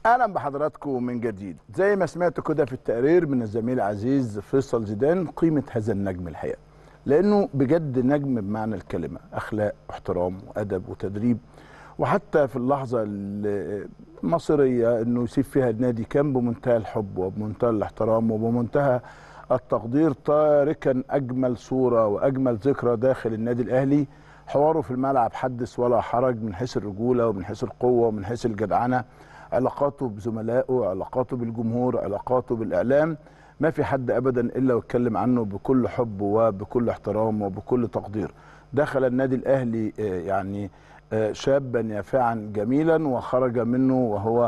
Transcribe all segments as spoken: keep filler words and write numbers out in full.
اهلا بحضراتكم من جديد. زي ما سمعتوا كده في التقرير من الزميل العزيز فيصل زيدان، قيمه هذا النجم الحقيقه، لانه بجد نجم بمعنى الكلمه، اخلاق واحترام وادب وتدريب. وحتى في اللحظه المصيريه انه يسيب فيها النادي كان بمنتهى الحب وبمنتهى الاحترام وبمنتهى التقدير، تاركا اجمل صوره واجمل ذكرى داخل النادي الاهلي. حواره في الملعب حدث ولا حرج، من حيث الرجوله ومن حيث القوه ومن حيث الجدعنه، علاقاته بزملائه، علاقاته بالجمهور، علاقاته بالاعلام. ما في حد ابدا الا واتكلم عنه بكل حب وبكل احترام وبكل تقدير. دخل النادي الاهلي يعني شابا يافعا جميلا، وخرج منه وهو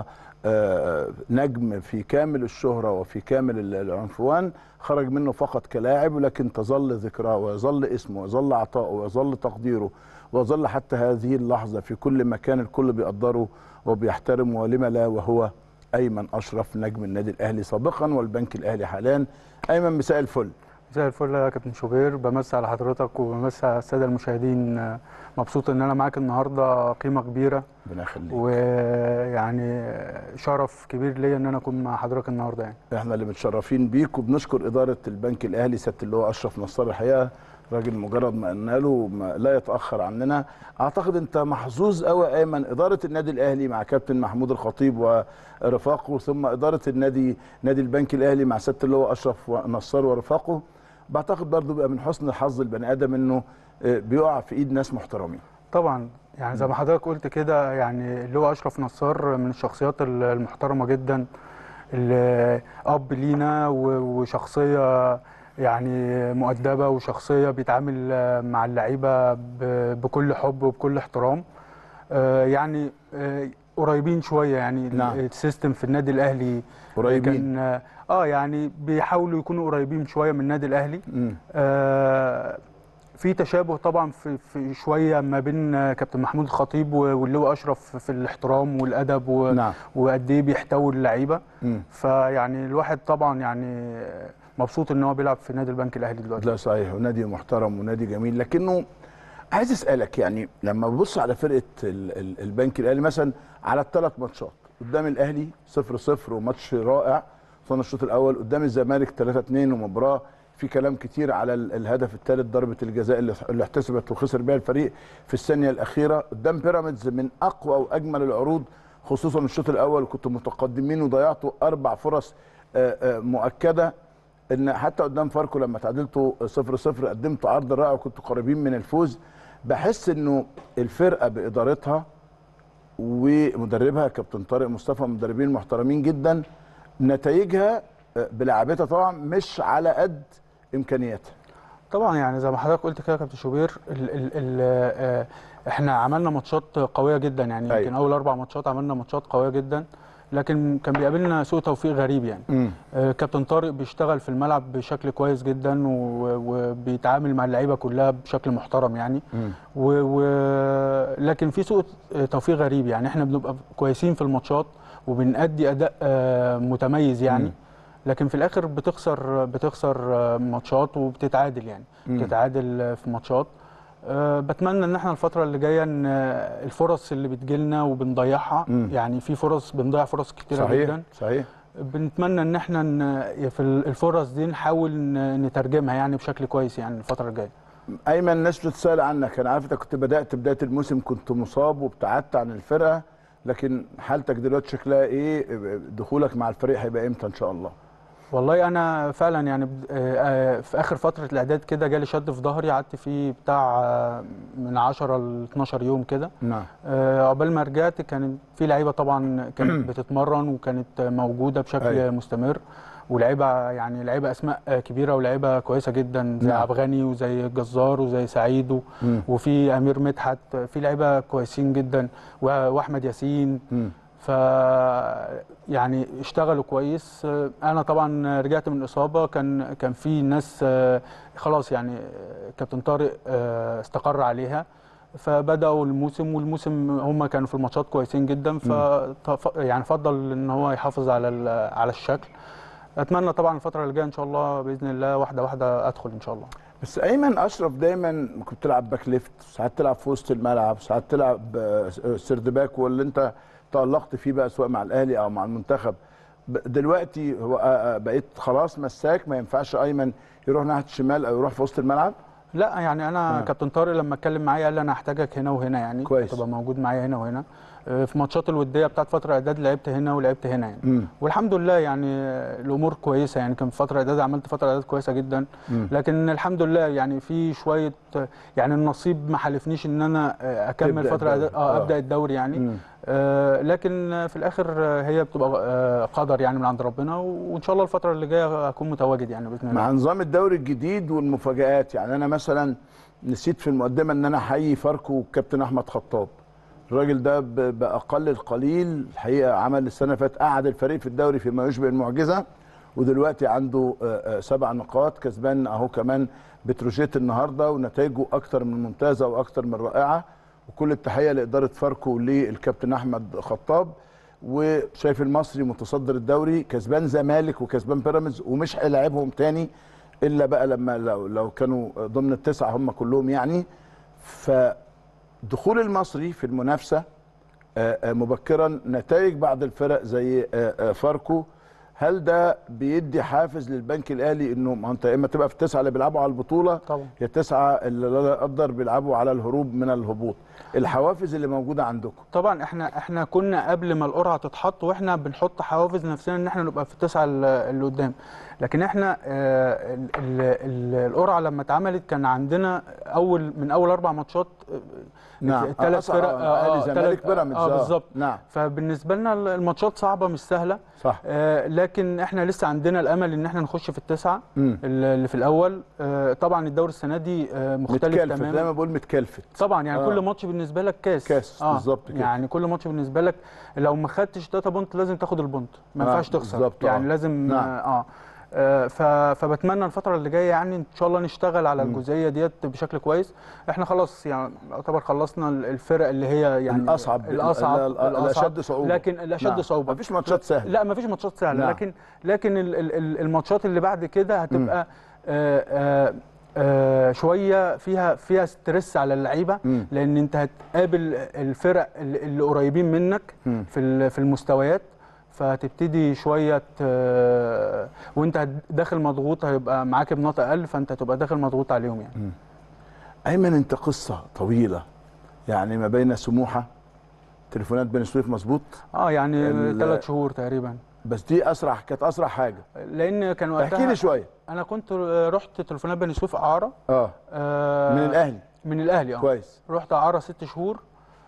نجم في كامل الشهرة وفي كامل العنفوان. خرج منه فقط كلاعب، ولكن تظل ذكراه ويظل اسمه ويظل عطاؤه ويظل تقديره ويظل حتى هذه اللحظة في كل مكان الكل بيقدره وبيحترمه، ولما لا، وهو أيمن أشرف نجم النادي الأهلي سابقا والبنك الأهلي حاليا. أيمن، مساء الفل. مساء الفل يا كابتن شوبير، بمسي على حضرتك وبمسي على الساده المشاهدين. مبسوط ان انا معاك النهارده، قيمه كبيره. ربنا يخليك. ويعني شرف كبير ليا ان انا اكون مع حضرتك النهارده. يعني احنا اللي متشرفين بيك، وبنشكر اداره البنك الاهلي سياده اللواء اشرف نصار. الحقيقه راجل مجرد ما قلنا له لا يتاخر عننا. اعتقد انت محظوظ قوي ايمن، اداره النادي الاهلي مع كابتن محمود الخطيب ورفاقه، ثم اداره النادي نادي البنك الاهلي مع سياده اللواء اشرف نصار ورفاقه. بعتقد برضه بيبقى من حسن الحظ البني ادم انه بيقع في ايد ناس محترمين. طبعا يعني زي ما حضرتك قلت كده، يعني اللواء اشرف نصار من الشخصيات المحترمه جدا، اللي اب لينا وشخصيه يعني مؤدبه، وشخصيه بيتعامل مع اللعيبه بكل حب وبكل احترام. يعني قريبين شويه، يعني نعم. السيستم في النادي الاهلي قريبين، كان اه يعني بيحاولوا يكونوا قريبين شويه من النادي الاهلي. آه في تشابه طبعا في, في شويه ما بين كابتن محمود الخطيب واللواء اشرف في الاحترام والادب و... نعم. وقد ايه بيحتوي اللعيبه. فيعني الواحد طبعا يعني مبسوط ان هو بيلعب في نادي البنك الاهلي دلوقتي. لا صحيح، ونادي محترم ونادي جميل. لكنه عايز اسالك، يعني لما ببص على فرقه البنك الاهلي مثلا على الثلاث ماتشات، قدام الاهلي صفر صفر وماتش رائع صنع الشوط الاول، قدام الزمالك ثلاثة اثنين ومباراه في كلام كتير على الهدف الثالث، ضربه الجزاء اللي احتسبت وخسر بها الفريق في الثانيه الاخيره، قدام بيراميدز من اقوى واجمل العروض خصوصا الشوط الاول، كنتوا متقدمين وضيعتوا اربع فرص مؤكده. ان حتى قدام فاركو لما تعادلتوا صفر صفر قدمتوا عرض رائع وكنتوا قريبين من الفوز. بحس انه الفرقه بادارتها ومدربها كابتن طارق مصطفى مدربين محترمين جدا، نتائجها بلعبتها طبعا مش على قد امكانياتها. طبعا يعني زي ما حضرتك قلت كده يا كابتن شوبير، ال ال ال احنا عملنا ماتشات قويه جدا، يعني يمكن اول اربع ماتشات عملنا ماتشات قويه جدا، لكن كان بيقابلنا سوء توفيق غريب. يعني آه كابتن طارق بيشتغل في الملعب بشكل كويس جدا، وبيتعامل مع اللعيبه كلها بشكل محترم يعني. و و لكن في سوء توفيق غريب، يعني احنا بنبقى كويسين في الماتشات وبنأدي اداء آه متميز يعني. مم. لكن في الاخر بتخسر بتخسر ماتشات وبتتعادل، يعني مم. بتتعادل في ماتشات. أه بتمنى ان احنا الفتره اللي جايه ان الفرص اللي بتجيلنا وبنضيعها، مم. يعني في فرص بنضيع فرص كتيره صحيح. جدا. صحيح. بنتمنى ان احنا في الفرص دي نحاول نترجمها يعني بشكل كويس يعني الفتره الجايه. ايمن، الناس بتسال عنك، انا عارف انت كنت بدات بدايه الموسم كنت مصاب وابتعدت عن الفرقه، لكن حالتك دلوقتي شكلها ايه؟ دخولك مع الفريق هيبقى امتى ان شاء الله؟ والله انا فعلا يعني في اخر فتره الاعداد كده جالي شد في ظهري، قعدت فيه بتاع من عشرة ل اتناشر يوم كده. نعم. عقبال ما رجعت كانت في لعيبه طبعا كانت بتتمرن وكانت موجوده بشكل أي. مستمر، ولعيبه يعني لعيبه اسماء كبيره ولعيبه كويسه جدا زي نعم. عبد الغني وزي الجزار وزي سعيد وفي امير مدحت، في لعيبه كويسين جدا، واحمد ياسين. م. ف يعني اشتغلوا كويس. انا طبعا رجعت من الاصابه، كان كان في ناس خلاص يعني كابتن طارق استقر عليها، فبداوا الموسم، والموسم هم كانوا في الماتشات كويسين جدا، ف يعني فضل ان هو يحافظ على على الشكل. اتمنى طبعا الفتره اللي جايه ان شاء الله باذن الله واحده واحده ادخل ان شاء الله. بس ايمن اشرف دايما كنت تلعب باك ليفت، ساعات تلعب في وسط الملعب، ساعات تلعب سيرد باك، واللي انت تألقت فيه بقى سواء مع الاهلي او مع المنتخب. دلوقتي هو بقيت خلاص مساك، ما ينفعش ايمن يروح ناحيه الشمال او يروح في وسط الملعب؟ لا يعني انا آه. كابتن طارق لما اتكلم معايا قال لي انا هحتاجك هنا وهنا، يعني كويس. تبقى موجود معايا هنا وهنا. في ماتشات الوديه بتاعت فتره اعداد لعبت هنا ولعبت هنا يعني. م. والحمد لله يعني الامور كويسه، يعني كان في فتره اعداد عملت فتره اعداد كويسه جدا. م. لكن الحمد لله يعني في شويه، يعني النصيب ما حالفنيش ان انا اكمل فتره اعداد اه ابدا الدوري يعني. آه لكن في الاخر هي بتبقى آه قدر يعني من عند ربنا، وان شاء الله الفتره اللي جايه هكون متواجد يعني باذن الله. مع نظام الدوري الجديد والمفاجآت، يعني انا مثلا نسيت في المقدمه ان انا احيي فاركو والكابتن احمد خطاب. الراجل ده باقل القليل الحقيقه عمل السنه اللي فاتت قعد الفريق في الدوري فيما يشبه المعجزه، ودلوقتي عنده سبع نقاط، كسبان اهو كمان بتروجيت النهارده، ونتائجه اكتر من ممتازه واكتر من رائعه. وكل التحيه لاداره فاركو وللكابتن احمد خطاب. وشايف المصري متصدر الدوري، كسبان زمالك وكسبان بيراميدز، ومش هيلاعبهم تاني الا بقى لما لو, لو كانوا ضمن التسعه هم كلهم يعني. فدخول المصري في المنافسه مبكرا، نتائج بعض الفرق زي فاركو، هل ده بيدي حافز للبنك الاهلي انه ما انت اما تبقى في التسعه اللي بيلعبوا على البطوله طبعا، يا التسعه اللي لا يقدر بيلعبوا على الهروب من الهبوط؟ الحوافز اللي موجوده عندكم طبعا. احنا احنا كنا قبل ما القرعه تتحط واحنا بنحط حوافز نفسنا ان احنا نبقى في التسعه اللي قدام، لكن احنا القرعه لما اتعملت كان عندنا اول من اول اربع ماتشات نعم ثلاث فرق اهلي زمالك بيراميدز اه بالظبط. نعم، فبالنسبه لنا الماتشات صعبه مش سهله صح. آه لكن احنا لسه عندنا الامل ان احنا نخش في التسعه م. اللي في الاول. آه طبعا الدوري السنه دي آه مختلف تماما، زي ما بقول متكلفت طبعا يعني آه. كل ماتش بالنسبه لك كاس كاس آه. بالظبط كده، يعني كل ماتش بالنسبه لك لو ما خدتش ثلاثة بونت لازم تاخد البونت، ما ينفعش آه. تخسر يعني آه. لازم نعم. اه, آه فبتمنى الفتره اللي جايه يعني ان شاء الله نشتغل على الجزئيه ديت بشكل كويس. احنا خلاص يعني يعتبر خلصنا الفرق اللي هي يعني الاصعب الاصعب الاشد صعوبه، لكن الاشد نعم. صعوبه. مفيش ماتشات سهله، لا مفيش ماتشات سهله نعم. لكن لكن الماتشات اللي بعد كده هتبقى آآ آآ آآ شويه فيها فيها ستريس على اللعيبه، لان انت هتقابل الفرق اللي قريبين منك م. في في المستويات، فتبتدي شويه وانت داخل مضغوط، هيبقى معاك بنقط اقل، فانت هتبقى داخل مضغوط عليهم يعني. م. ايمن انت قصه طويله يعني ما بين سموحه، تليفونات بني سويف مظبوط؟ اه يعني ثلاث شهور تقريبا. بس دي اسرع، كانت اسرع حاجه، لان كان وقتها احكي لي شويه. انا كنت رحت تليفونات بني سويف اعاره اه, آه من الاهلي من الاهلي اه كويس. رحت اعاره ست شهور.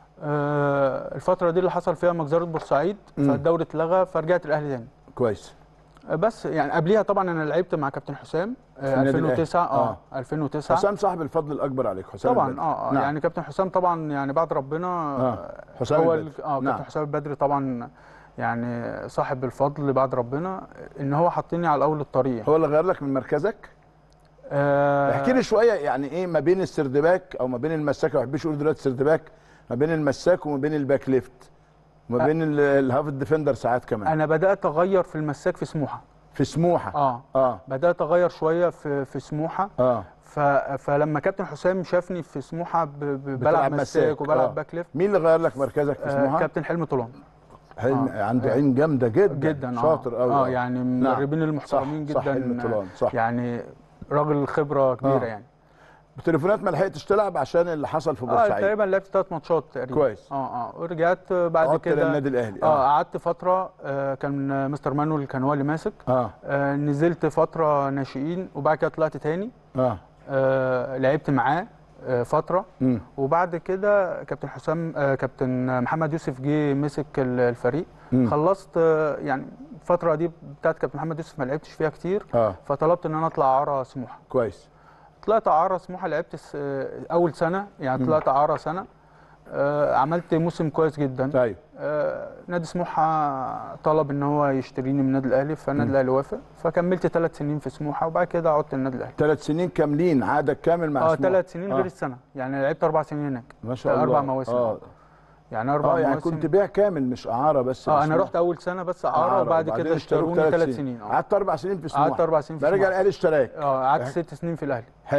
آه الفتره دي اللي حصل فيها مجزره بورسعيد، فالدوري اتلغى فرجعت الاهلي تاني كويس. آه بس يعني قبليها طبعا انا لعبت مع كابتن حسام آه ألفين وتسعة اه, آه ألفين وتسعة. حسام صاحب الفضل الاكبر عليك حسام طبعا البدري. اه, آه نعم. يعني كابتن حسام طبعا يعني بعد ربنا آه. حسام هو البدري. اه كابتن نعم. حسام البدري طبعا يعني صاحب الفضل بعد ربنا ان هو حطني على اول الطريق. هو اللي غير لك من مركزك؟ آه احكي لي شويه يعني ايه ما بين السردباك او ما بين المساك، ما بحبش اقول دلوقتي سردباك، ما بين المساك وما بين الباك ليفت وما بين آه الهاف ديفندر ساعات كمان. انا بدات اغير في المساك في سموحه. في سموحه اه اه بدات اغير شويه في في سموحه اه فلما كابتن حسام شافني في سموحه بلعب مساك وبلعب آه. باك ليفت. مين اللي غير لك مركزك في سموحه؟ آه كابتن حلمي طولان. حلمي آه. عنده عين جامده جدا جدا شاطر قوي اه يعني المدربين نعم. المحترمين جدا. صح حلمي طولان صح، يعني راجل خبره كبيره آه. يعني. بتليفونات ما لحقتش تلعب عشان اللي حصل في بورسعيد؟ اه تقريبا لعبت ثلاث ماتشات تقريبا كويس. اه اه ورجعت بعد كده للنادي الاهلي اه قعدت فتره آه كان مستر مانويل كان هو اللي ماسك آه. آه نزلت فتره ناشئين وبعد كده طلعت تاني اه, آه لعبت معاه آه فتره م. وبعد كده كابتن حسام آه كابتن محمد يوسف جه مسك الفريق. م. خلصت آه يعني الفتره دي بتاعت كابتن محمد يوسف ما لعبتش فيها كتير آه. فطلبت ان انا اطلع اعاره سموحه. كويس. طلعت اعاره سموحه، لعبت اول سنه يعني طلعت اعاره سنه آه عملت موسم كويس جدا. طيب آه نادي سموحه طلب ان هو يشتريني من النادي الاهلي فالنادي الاهلي وافق، فكملت ثلاث سنين في سموحه وبعد كده عدت النادي الاهلي. ثلاث سنين كاملين عقدك كامل مع آه سموحه؟ اه ثلاث سنين آه. غير السنه يعني لعبت اربع سنين هناك. ما شاء الله. اربع مواسم اه يعني اربع اه يعني مواسم. كنت بيع كامل مش اعاره بس؟ اه انا رحت اول سنه بس اعاره وبعد كده اشتروني ثلاث سنين. قعدت اربع سنين في سموحه. قعدت اربع سنين في سموحه. رجع الاهلي اشتراك. اه قعدت ست سنين في الاهلي. حلو.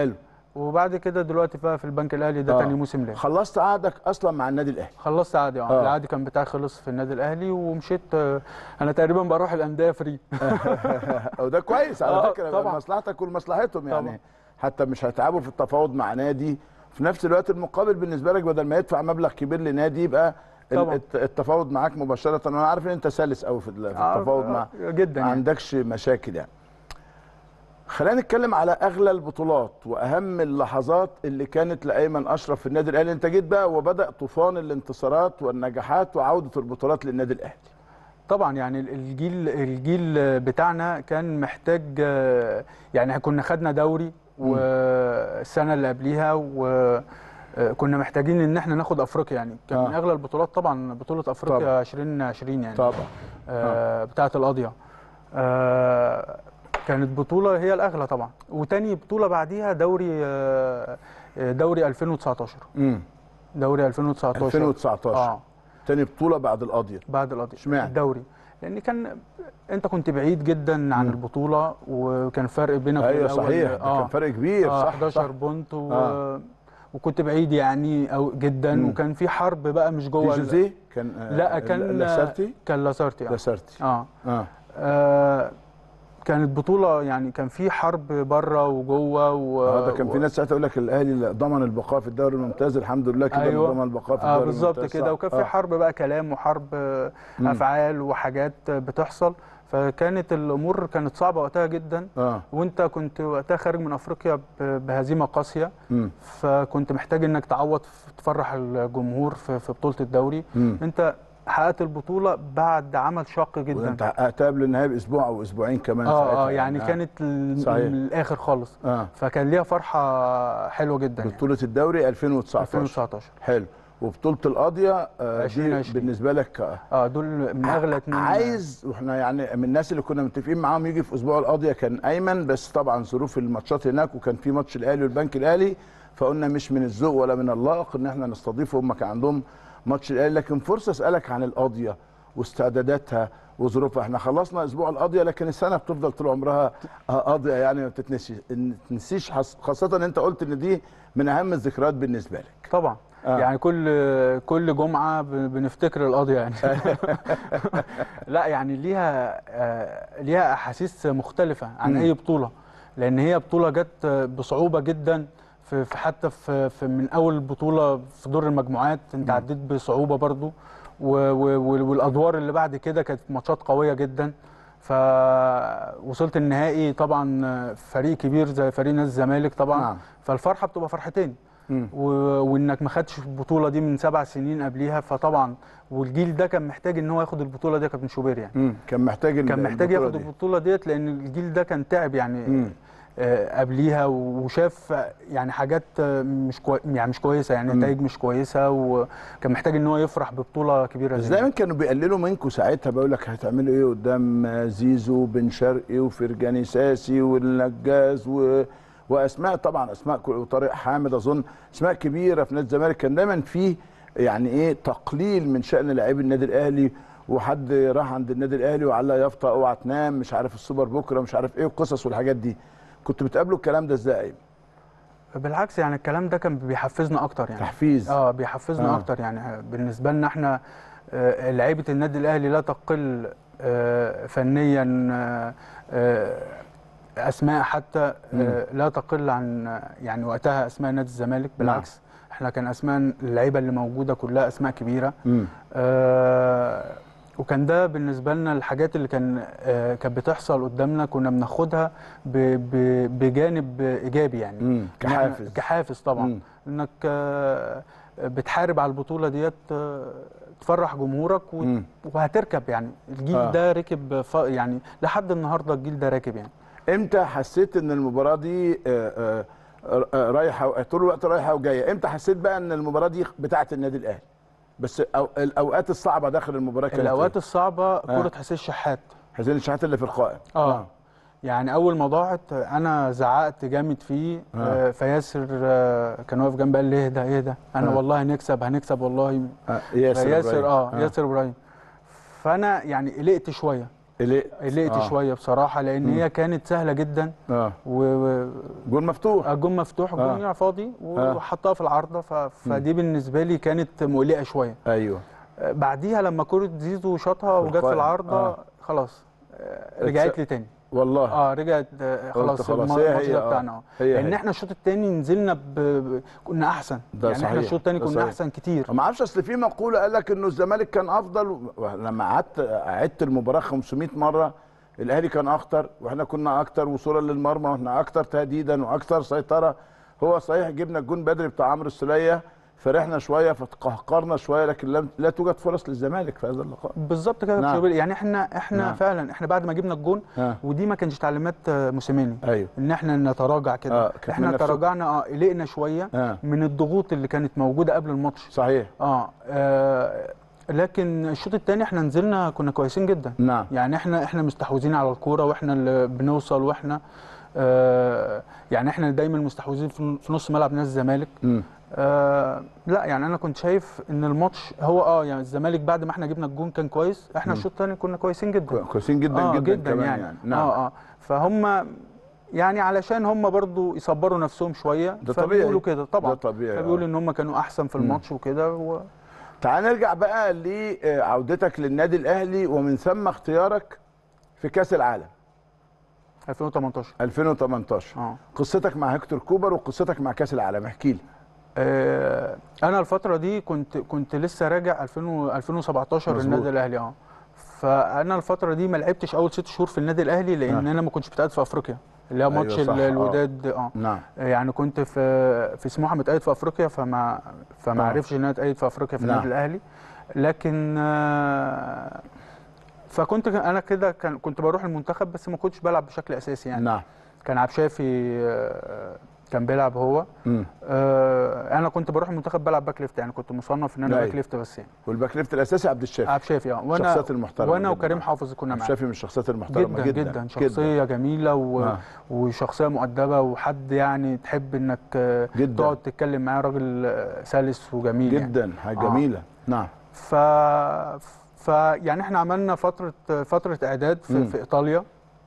وبعد كده دلوقتي بقى في البنك الاهلي ده آه. تاني موسم ليا. خلصت عقدك اصلا مع النادي الاهلي؟ خلصت عقدي اه العقد كان بتاعي خلص في النادي الاهلي ومشيت. آه انا تقريبا بروح الانديه فري. وده كويس على آه فكره، طبعا مصلحتك ولمصلحتهم يعني طبعا. حتى مش هيتعبوا في التفاوض مع نادي، في نفس الوقت المقابل بالنسبه لك بدل ما يدفع مبلغ كبير لنادي يبقى طبعا التفاوض معاك مباشره. انا عارف ان انت سلس قوي في التفاوض مع آه جدا، ما يعني. عندكش مشاكل يعني. خلينا نتكلم على اغلى البطولات واهم اللحظات اللي كانت لايمن اشرف في النادي الاهلي. انت جيت بقى وبدا طوفان الانتصارات والنجاحات وعوده البطولات للنادي الاهلي. طبعا يعني الجيل الجيل بتاعنا كان محتاج، يعني كنا خدنا دوري والسنه اللي قبليها وكنا محتاجين ان احنا ناخد افريقيا، يعني كان آه. من اغلى البطولات طبعا بطوله افريقيا طبعا. ألفين وعشرين يعني طبعا آه بتاعه القاضيه. آه كانت بطوله هي الاغلى طبعا، وتاني بطوله بعديها دوري آه دوري ألفين وتسعتاشر. امم دوري ألفين وتسعتاشر ألفين وتسعتاشر اه تاني بطوله بعد القاضيه. بعد القاضيه اشمعنى الدوري؟ لان كان انت كنت بعيد جدا عن مم. البطوله، وكان فرق بينك وبين الاول. ايوه صحيح، آه. كان فرق كبير. آه صح حداشر صح. بونت و... آه. وكنت بعيد يعني أو جدا. مم. وكان في حرب بقى مش جوه دي جوزيه كان آه لا كان لاسارتي كان لاسارتي اه لاسارتي اه, آه. آه. كانت بطوله يعني كان في حرب بره وجوه و... اه ده كان و... في ناس ساعتها يقول لك الاهلي ضمن البقاء في الدوري الممتاز، الحمد لله كده أيوة. ضمن البقاء في الدوري آه الممتاز. بالظبط كده. وكان في آه. حرب بقى كلام وحرب مم. افعال وحاجات بتحصل، فكانت الامور كانت صعبه وقتها جدا. آه. وانت كنت وقتها خارج من افريقيا بهزيمه قاسيه، فكنت محتاج انك تعوض تفرح الجمهور في بطوله الدوري. مم. انت حققت البطوله بعد عمل شاق جدا، وانت حققتها قبل النهائي باسبوع او اسبوعين كمان اه ساعتها اه يعني, يعني كانت صحيح. من الاخر خالص. آه. فكان ليها فرحه حلوه جدا بطوله يعني. الدوري ألفين وتسعتاشر ألفين وتسعتاشر حلو. وبطوله القاضيه آه دي بالنسبه لك اه دول من اغلى اتنين. عايز واحنا يعني من الناس اللي كنا متفقين معاهم يجي في اسبوع القاضيه كان ايمن، بس طبعا ظروف الماتشات هناك وكان في ماتش الاهلي والبنك الاهلي، فقلنا مش من الذوق ولا من اللائق ان احنا نستضيفه، هم كان عندهم ماتش الاهلي. لكن فرصه اسالك عن القاضيه واستعداداتها وظروفها. احنا خلصنا اسبوع القاضيه لكن السنه بتفضل طول عمرها قاضيه يعني ما بتتنسيش تنسيش، خاصه ان انت قلت ان دي من اهم الذكريات بالنسبه لك. طبعا آه. يعني كل كل جمعه بنفتكر القاضيه يعني. لا يعني ليها ليها احاسيس مختلفه عن م. اي بطوله، لان هي بطوله جت بصعوبه جدا في حتى في, في من اول بطوله في دور المجموعات انت م. عديت بصعوبه برضو، والادوار اللي بعد كده كانت ماتشات قويه جدا. فوصلت النهائي طبعا فريق كبير زي فريق نادي الزمالك طبعا. نعم. فالفرحه بتبقى فرحتين، و... وانك ما خدتش البطوله دي من سبع سنين قبليها، فطبعا والجيل ده كان محتاج ان هو ياخد البطوله دي. كابتن شوبير يعني مم. كان محتاج كان محتاج ياخد دي. البطوله ديت، لان الجيل ده كان تعب يعني آه قبليها، وشاف يعني حاجات مش كوي... يعني مش كويسه، يعني نتائج مش كويسه، وكان محتاج ان هو يفرح ببطوله كبيره زي دايما كانوا بيقللوا منكم ساعتها، بقول لك هتعملوا ايه قدام زيزو بن شرقي وفرجاني ساسي والنجاز و... واسماء طبعا اسماء وطارق حامد، اظن اسماء كبيره في نادي الزمالك. كان دايما في يعني ايه تقليل من شان لاعبي النادي الاهلي، وحد راح عند النادي الاهلي وعلى يافطه اوعى تنام مش عارف السوبر بكره مش عارف ايه وقصص والحاجات دي. كنتوا بتقابلوا الكلام ده ازاي؟ بالعكس يعني الكلام ده كان بيحفزنا اكتر يعني. تحفيز اه بيحفزنا آه. اكتر يعني. بالنسبه لنا احنا آه لعيبه النادي الاهلي لا تقل آه فنيا آه آه اسماء حتى آه لا تقل عن يعني وقتها اسماء نادي الزمالك، بالعكس مم. احنا كان اسماء اللعيبه اللي موجوده كلها اسماء كبيره. آه وكان ده بالنسبه لنا الحاجات اللي كان آه كانت بتحصل قدامنا كنا بناخدها بجانب ايجابي يعني. مم. كحافز كحافز طبعا. مم. انك آه بتحارب على البطوله ديت آه تفرح جمهورك وهتركب يعني. الجيل آه. ده ركب يعني لحد النهارده الجيل ده راكب يعني. امتى حسيت ان المباراه دي آآ آآ رايحه طول الوقت رايحه وجايه؟ امتى حسيت بقى ان المباراه دي بتاعه النادي الاهلي؟ بس أو الاوقات الصعبه داخل المباراه كانت الاوقات الصعبه كره حسين الشحات. حسين الشحات اللي في القائم. اه, آه. يعني اول ما ضاعت انا زعقت جامد فيه. آه. آه فياسر آه كان واقف جنبي قال لي اهدى اهدى انا آه. والله هنكسب هنكسب والله. آه. ياسر ياسر اه, آه. ياسر ابراهيم. فانا يعني قلقت شويه قلقت آه. شويه بصراحه، لان م. هي كانت سهله جدا. اه و جول مفتوح الجول مفتوح الجول آه. فاضي وحطها في العارضه، ف... فدي بالنسبه لي كانت مقلقه شويه. ايوه. بعديها لما كره زيزو شاطها وجت في العارضه آه. خلاص رجعت لي تاني والله. اه رجعت خلاص, خلاص الماتش ده بتاعنا اه لان احنا الشوط الثاني نزلنا ب... ب... كنا احسن يعني صحيح. احنا الشوط الثاني كنا صحيح. احسن كتير. ما اعرفش، اصل في مقوله قال لك انه الزمالك كان افضل، لما قعدت عدت المباراه خمسمائة مره الاهلي كان اخطر واحنا كنا اكتر وصولا للمرمى واحنا اكتر تهديدا واكتر سيطره. هو صحيح جبنا الجون بدري بتاع عمرو السوليه، فرحنا شويه فتقهقرنا شويه، لكن لم لا توجد فرص للزمالك في هذا اللقاء. بالظبط كده. نعم. يعني احنا احنا نعم. فعلا احنا بعد ما جبنا الجون آه. ودي ما كانش تعليمات موسيماني أيوه. ان احنا نتراجع كده آه. احنا تراجعنا اه قلقنا شويه آه. من الضغوط اللي كانت موجوده قبل الماتش. صحيح. اه, آه. لكن الشوط الثاني احنا نزلنا كنا كويسين جدا. نعم. يعني احنا احنا مستحوذين على الكوره واحنا اللي بنوصل واحنا آه يعني احنا دايما مستحوذين في نص ملعب نادي الزمالك. امم آه لا يعني انا كنت شايف ان الماتش هو اه يعني الزمالك بعد ما احنا جبنا الجون كان كويس، احنا الشوط الثاني كنا كويسين جدا كويسين جدا آه جدا, جدا كمان يعني, يعني. نعم. اه اه فهم يعني علشان هم برضو يصبروا نفسهم شويه ده طبيعي فبيقولوا كده طبعا. ده طبيعي. فبيقولوا ان هم كانوا احسن في الماتش وكده و... تعال نرجع بقى لعودتك للنادي الاهلي ومن ثم اختيارك في كاس العالم ألفين وتمنتاشر. ألفين وتمنتاشر اه قصتك مع هيكتور كوبر وقصتك مع كاس العالم، احكي لي. آه انا الفتره دي كنت كنت لسه راجع ألفين وسبعتاشر النادي الاهلي. اه فانا الفتره دي ما لعبتش اول ست شهور في النادي الاهلي لان آه. انا ما كنتش متقاعد في افريقيا اللي هو ماتش أيوة الوداد. اه نعم. يعني كنت في في سموحه متقاعد في افريقيا، فما فما عرفش ان انا اتقاعد في افريقيا في النادي الاهلي. لكن آه فكنت انا كده كان كنت بروح المنتخب بس ما كنتش بلعب بشكل اساسي يعني. نعم. كان عبد الشافي كان بيلعب هو. آه انا كنت بروح المنتخب بلعب باك ليفت، يعني كنت مصنف ان انا باك ليفت بس يعني. والباك ليفت الاساسي عبد الشافي. عبد الشافي اه وانا الشخصيات المحترمه وانا وكريم حافظ كنا معاه. عبد الشافي من الشخصيات المحترمه جدا جدا, جداً. شخصيه جداً. جميله و... آه. وشخصيه مؤدبه وحد يعني تحب انك جداً. تقعد تتكلم معاه، راجل سلس وجميل جدا يعني. حاجه جميله. آه. نعم. ف فيعني احنا عملنا فتره فتره اعداد في, في ايطاليا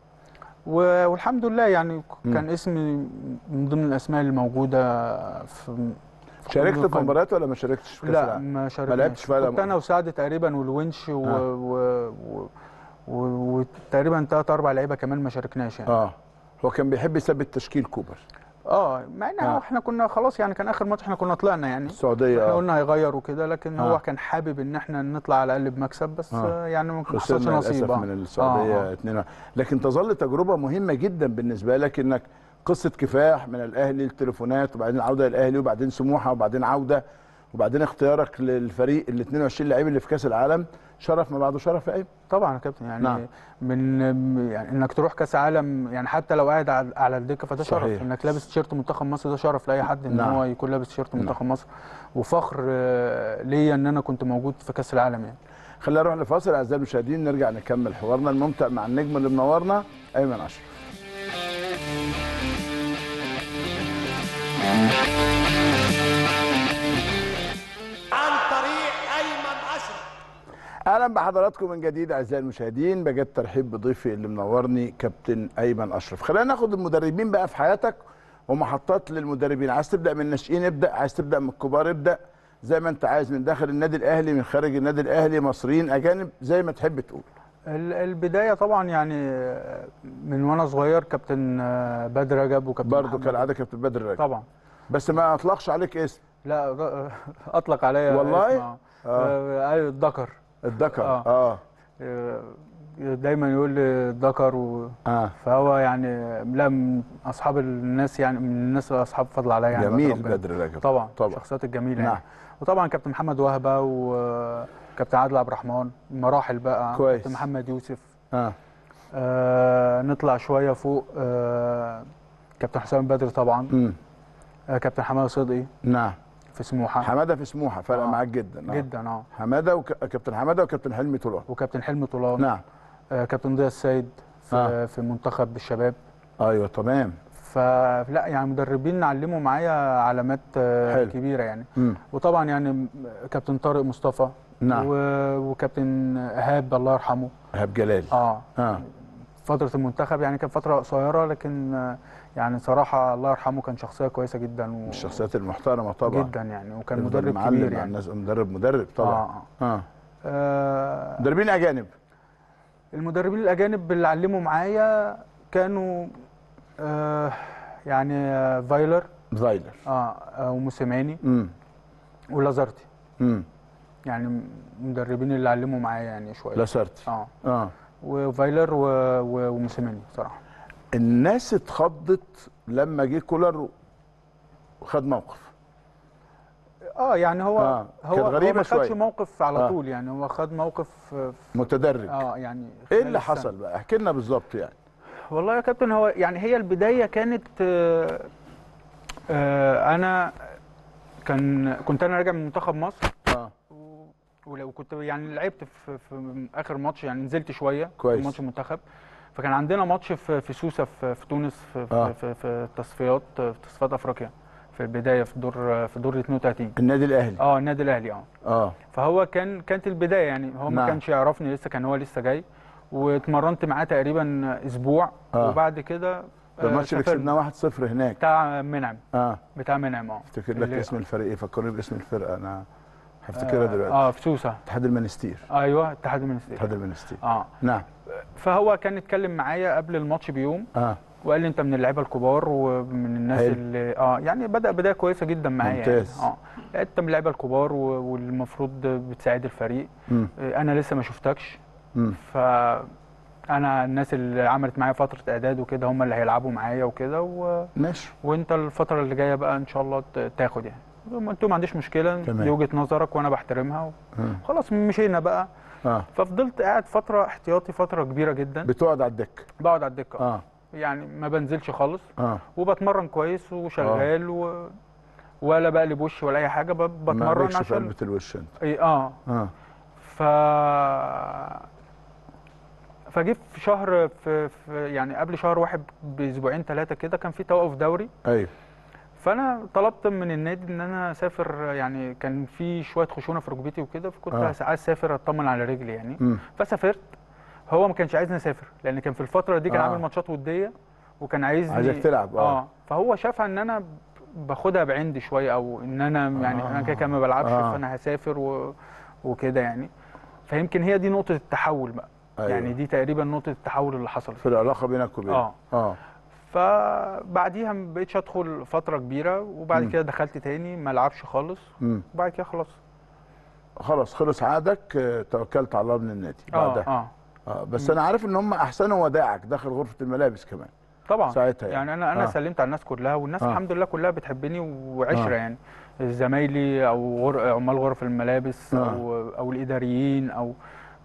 والحمد لله يعني كان اسمي من ضمن الاسماء الموجوده في. شاركت في مباريات ولا ما شاركتش في كاس العالم؟ لا ما شاركتش. ما لعبتش فيها. كنت انا وسعد تقريبا والونش و... آه. و... و... وتقريبا ثلاث اربع لعيبه كمان ما شاركناش يعني. اه هو كان بيحب يثبت تشكيل كوبر. اه مع ان آه. احنا كنا خلاص يعني كان اخر ماتش احنا كنا طلعنا يعني السعوديه. احنا قلنا هيغير وكده، لكن آه. هو كان حابب ان احنا نطلع على الاقل بمكسب بس آه. يعني ما حصلش نصيب آه. من السعوديه آه. اتنين. لكن تظل تجربه مهمه جدا بالنسبه لك انك قصه كفاح من الاهلي التليفونات وبعدين عوده للاهلي وبعدين سموحه وبعدين عوده وبعدين اختيارك للفريق ال اتنين وعشرين لعيب اللي في كاس العالم. شرف ما بعده شرف يا ايمن. طبعا يا كابتن يعني نعم. من يعني انك تروح كاس عالم يعني حتى لو قاعد على الدكه فده شرف. صحيح. انك لابس تيشيرت منتخب مصر ده شرف لاي حد ان نعم. هو يكون لابس تيشيرت منتخب نعم. مصر، وفخر ليا ان انا كنت موجود في كاس العالم يعني. خلينا نروح لفاصل اعزائي المشاهدين، نرجع نكمل حوارنا الممتع مع النجم اللي منورنا ايمن اشرف. اهلا بحضراتكم من جديد اعزائي المشاهدين، بجد ترحيب بضيفي اللي منورني كابتن ايمن اشرف. خلينا ناخد المدربين بقى في حياتك ومحطات للمدربين. عايز تبدا من الناشئين ابدا، عايز تبدا من الكبار ابدا، زي ما انت عايز، من داخل النادي الاهلي من خارج النادي الاهلي، مصريين اجانب، زي ما تحب تقول. البدايه طبعا يعني من وانا صغير كابتن بدر رجب وكابتن برضه كالعاده كابتن بدر رجب طبعا، بس ما اطلقش عليك اسم. لا اطلق عليا والله اسم اه الدكر. الدكر اه, آه. دايما يقول لي الدكر و... آه. فهو يعني لا من اصحاب الناس يعني من الناس اصحاب فضل عليا يعني. جميل بدر رجب طبعا طبعا الشخصيات الجميله نعم. يعني. وطبعا كابتن محمد وهبه وكابتن عادل عبد الرحمن مراحل بقى. كويس. كابتن محمد يوسف. آه. آه نطلع شويه فوق آه كابتن حسام بدر طبعا. آه كابتن حماده صدقي. نعم. في سموحه. حماده في سموحه فرق آه. معاك جدا. آه. جدا اه حماده وكابتن حماده وكابتن حلمي طولان. وكابتن حلمي طولان. نعم. آه كابتن ضياء السيد في آه. في منتخب الشباب. ايوه تمام. فلا يعني مدربين علموا معايا علامات آه كبيره يعني. م. وطبعا يعني كابتن طارق مصطفى نعم. وكابتن ايهاب الله يرحمه، ايهاب جلال. اه اه فتره المنتخب يعني كانت فتره قصيره، لكن يعني صراحه الله يرحمه كان شخصيه كويسه جدا و... من الشخصيات المحترمه طبعا جدا يعني، وكان يفضل مدرب معلم كبير مع يعني. الناس، مدرب مدرب طبعا. اه, آه. آه. مدربين اجانب. المدربين الاجانب اللي علموا معايا كانوا آه يعني آه فايلر فايلر اه وموسيماني امم ولازارتي. امم يعني المدربين اللي علموا معايا يعني شويه. لاسارتي. اه اه وفايلر و... و... وموسيماني صراحه. الناس اتخضت لما جه كولر وخد موقف. اه يعني هو آه. هو كانت غريبة هو ما خدش شوية. موقف على آه. طول يعني، هو خد موقف في متدرج. اه يعني ايه اللي حصل بقى؟ احكي لنا بالظبط يعني. والله يا كابتن، هو يعني هي البدايه كانت آه آه انا كان كنت انا راجع من منتخب مصر. اه ولو كنت يعني لعبت في, في اخر ماتش يعني، نزلت شويه كويس. في ماتش المنتخب. فكان عندنا ماتش في في سوسه في, في تونس في, آه. في في التصفيات في تصفيات افريقيا في البدايه في دور في دور اتنين وتلاتين. النادي الاهلي. اه النادي الاهلي اه اه فهو كان كانت البدايه يعني، هو ما نعم. كانش يعرفني لسه، كان هو لسه جاي. واتمرنت معاه تقريبا اسبوع. آه. وبعد كده ده الماتش اللي كسبناه واحد صفر هناك بتاع منعم. اه بتاع منعم اه افتكر لك اسم الفريق ايه؟ فكرني باسم الفرقه، انا هفتكرها دلوقتي. اه في سوسه. اتحاد المنستير. ايوه اتحاد المنستير. اتحاد المنستير. اه نعم. فهو كان اتكلم معايا قبل الماتش بيوم. اه وقال لي انت من اللعيبه الكبار ومن الناس حلو. اللي اه يعني بدا بدايه كويسه جدا معايا. ممتاز. يعني اه انت من اللعيبه الكبار والمفروض بتساعد الفريق. مم. انا لسه ما شفتكش. مم. فانا الناس اللي عملت معايا فتره اعداد وكده هم اللي هيلعبوا معايا وكده و... ماشي. وانت الفتره اللي جايه بقى ان شاء الله تاخد يعني. انتوا ما عنديش مشكله، تمام. دي وجهه نظرك وانا بحترمها. خلاص مشينا بقى. اه ففضلت قاعد فتره احتياطي فتره كبيره جدا. بتقعد على الدكه؟ بقعد على الدكه اه يعني ما بنزلش خالص. اه وبتمرن كويس وشغال. آه. و... ولا بقلب وشي ولا اي حاجه، ب... بتمرن عشان عشان قلبة الوش انت. ايه اه اه ف فجيت في شهر في, في يعني قبل شهر واحد باسبوعين ثلاثه كده كان في توقف دوري. ايوه. فانا طلبت من النادي ان انا اسافر، يعني كان في شويه خشونه في ركبتي وكده، فكنت آه. عايز اسافر اطمن على رجلي يعني. م. فسافرت. هو ما كانش عايزني اسافر لان كان في الفتره دي كان آه. عامل ماتشات وديه وكان عايزني عايزك تلعب. اه, اه فهو شافها ان انا باخدها بعندي شويه، او ان انا يعني آه. انا كده كده ما بلعبش. آه. فانا هسافر و... وكده يعني. فيمكن هي دي نقطه التحول بقى. أيوة. يعني دي تقريبا نقطه التحول اللي حصلت في العلاقه بينك وبينه. اه اه فبعديها ما بقتش ادخل فتره كبيره، وبعد كده دخلت تاني ما العبش خالص. مم. وبعد كده خلاص خلاص خلص عقدك، توكلت على الله من النادي بعدها. اه اه بس مم. انا عارف ان هم احسنوا وداعك داخل غرفه الملابس كمان طبعا ساعتها يعني, يعني انا انا آه. سلمت على الناس كلها، والناس آه. الحمد لله كلها بتحبني وعشره. آه. يعني زمايلي او غر... عمال غرف الملابس. آه. او او الاداريين او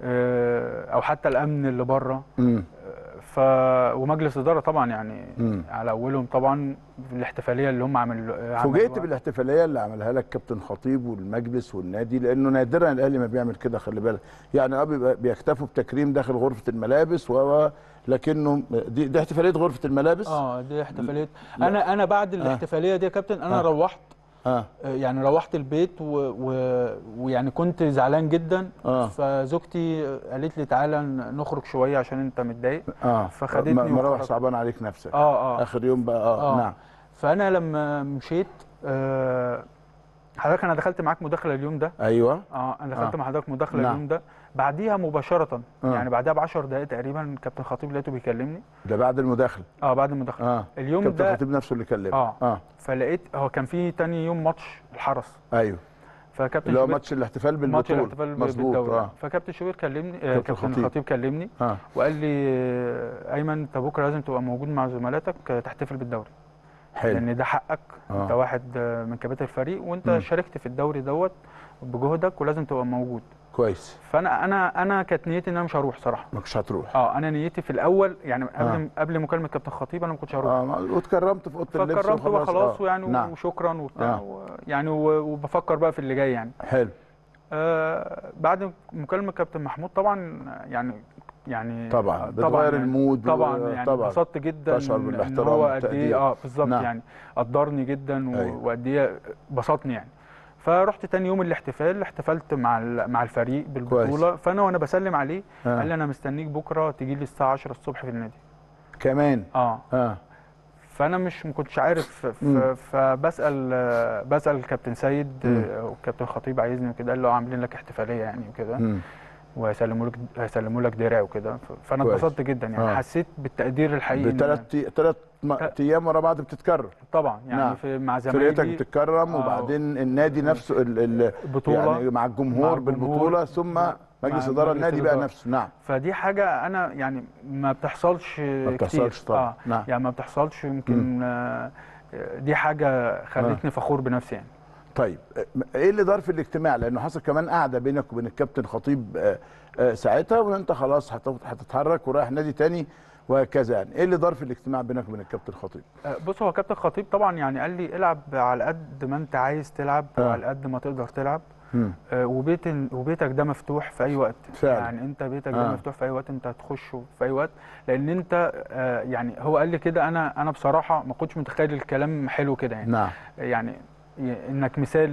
او حتى الامن اللي بره. ف ومجلس اداره طبعا يعني. مم. على اولهم طبعا في الاحتفاليه اللي هم عملوا. فوجئت بالاحتفاليه اللي عملها لك كابتن خطيب والمجلس والنادي، لانه نادرا الاهلي ما بيعمل كده، خلي بالك يعني. اه بيكتفوا بتكريم داخل غرفه الملابس و لكنه دي, دي احتفاليه غرفه الملابس. اه دي احتفاليه. انا انا بعد الاحتفاليه دي يا كابتن انا آه. روحت. آه. يعني روحت البيت ويعني كنت زعلان جدا. آه. فزوجتي قالت لي تعالى نخرج شويه عشان انت متضايق. اه فخدتني مروح صعبان عليك نفسك. اه اه اخر يوم بقى. اه, آه. نعم. فانا لما مشيت آه حضرتك انا دخلت معاك مداخله اليوم ده. ايوه. اه انا دخلت آه. مع حضرتك مداخله نعم. اليوم ده. بعديها مباشره آه. يعني بعدها ب عشر دقائق تقريبا كابتن خطيب لقيته بيكلمني. ده بعد المداخله؟ اه بعد المداخله. آه. اليوم كابتن ده كابتن خطيب نفسه اللي كلمني. اه اه فلقيت هو كان في تاني يوم ماتش الحرس. ايوه. فكابتن اللي هو ماتش الاحتفال بالبطوله. ماتش الاحتفال بالدوري. آه. فكابتن شوبير كلمني. آه كابتن خطيب, خطيب كلمني. آه. وقال لي آه ايمن انت بكره لازم تبقى موجود مع زملاتك تحتفل بالدوري. حلو. لان ده حقك. آه. انت واحد من كباتن الفريق وانت م. شاركت في الدوري دوت بجهدك ولازم تبقى موجود. كويس. فانا انا انا كانت نيتي ان انا مش هروح صراحه. ما كنتش هتروح. اه انا نيتي في الاول يعني قبل آه. قبل مكالمه كابتن خطيب انا ما كنتش هروح. اه واتكرمت في اوضه اللبس وخلاص. فكرمت وخلاص. آه. ويعني نعم. وشكرا وبتاع. آه. و يعني وبفكر بقى في اللي جاي يعني. حلو. آه بعد مكالمه كابتن محمود طبعا يعني يعني طبعا بتغير يعني المود. طبعا يعني انبسطت جدا تشعر بالاحترام هو قد ايه. اه بالظبط. نعم. يعني قدرني جدا. أيوه. وقد ايه بسطني يعني. فرحت تاني يوم الاحتفال، احتفلت مع مع الفريق بالبطوله. كويس. فانا وانا بسلم عليه آه. قال لي انا مستنيك بكره تيجي لي الساعه عشرة الصبح في النادي كمان. اه اه فانا مش ما كنتش عارف، فبسال بسال الكابتن سيد والكابتن خطيب عايزني وكده، قال له عاملين لك احتفاليه يعني وكده وهيسلموا لك هيسلموا لك درع وكده. فانا اتبسطت جدا يعني. آه. حسيت بالتقدير الحقيقي. بثلاث ثلاث ايام ورا بعض بتتكرر طبعا يعني. نعم. في مع زمايلي فرقتك بتتكرم آه. وبعدين النادي نفسه البطوله يعني مع الجمهور بالبطوله، ثم مجلس اداره النادي بقى نفسه. نعم. فدي حاجه انا يعني ما بتحصلش ما بتحصلش كتير. طبعا. آه. نعم. يعني ما بتحصلش يمكن. آه دي حاجه خلتني آه. فخور بنفسي يعني. طيب ايه اللي دار في الاجتماع؟ لانه حصل كمان قعده بينك وبين الكابتن خطيب آه آه ساعتها، وانت خلاص هتتحرك ورايح نادي تاني وهكذا يعني. ايه اللي دار في الاجتماع بينك وبين الكابتن خطيب؟ بص، هو كابتن خطيب طبعا يعني قال لي العب على قد ما انت عايز تلعب آه. وعلى قد ما تقدر تلعب. آه وبيت وبيتك ده مفتوح في اي وقت. فعلا. يعني انت بيتك آه. ده مفتوح في اي وقت، انت هتخشه في اي وقت. لان انت آه يعني هو قال لي كده، انا انا بصراحه ما كنتش متخيل الكلام حلو كده يعني. نعم. يعني انك مثال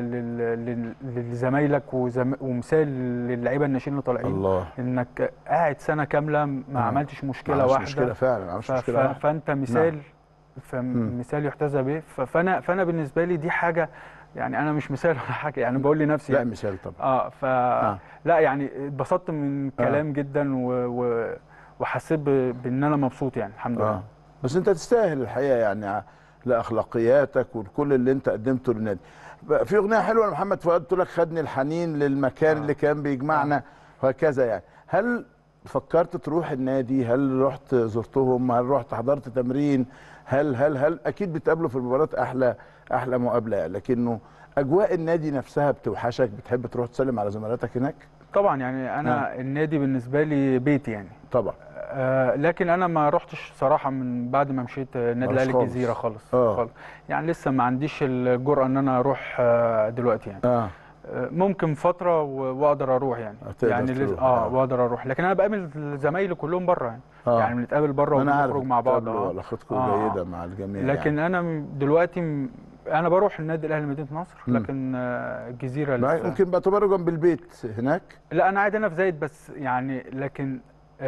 لزمايلك ومثال للعيبه الناشئين اللي طالعين. الله. انك قاعد سنه كامله ما آه. عملتش مشكله ما واحده. مشكله فعلا، ما عملتش مشكله واحده. فانت مثال. نعم. فمثال يحتذى به. فانا فانا بالنسبه لي دي حاجه يعني انا مش مثال ولا حاجه يعني، بقول لنفسي لا يعني. مثال طبعا. اه ف آه. لا يعني اتبسطت من كلام آه. جدا و... و... وحسيت ب... بان انا مبسوط يعني الحمد لله. آه. بس انت تستاهل الحقيقه يعني لاخلاقياتك وكل اللي انت قدمته للنادي. في اغنيه حلوه لمحمد فؤاد تقول لك خدني الحنين للمكان آه. اللي كان بيجمعنا آه. وهكذا يعني. هل فكرت تروح النادي؟ هل رحت زرتهم؟ هل رحت حضرت تمرين؟ هل هل هل اكيد بتقابلوا في المباريات احلى احلى مقابله يعني، لكنه اجواء النادي نفسها بتوحشك؟ بتحب تروح تسلم على زملاتك هناك؟ طبعا يعني انا آه. النادي بالنسبه لي بيتي يعني. طبعا. آه لكن انا ما رحتش صراحه من بعد ما مشيت النادي الاهلي الجزيره خالص. آه. خالص يعني. لسه ما عنديش الجرأه ان انا اروح آه دلوقتي يعني. آه. ممكن فتره واقدر اروح يعني. يعني تروح. اه واقدر اروح. لكن انا بقابل زمايلي كلهم بره يعني. آه. يعني بنتقابل بره ونخرج مع بعض. اه علاقتكم آه. جيده مع الجميع لكن يعني. انا دلوقتي انا بروح النادي الاهلي مدينه نصر. م. لكن الجزيره لسه ممكن بقى تبقى جنب البيت هناك. لا انا قاعد هنا في زايد بس يعني. لكن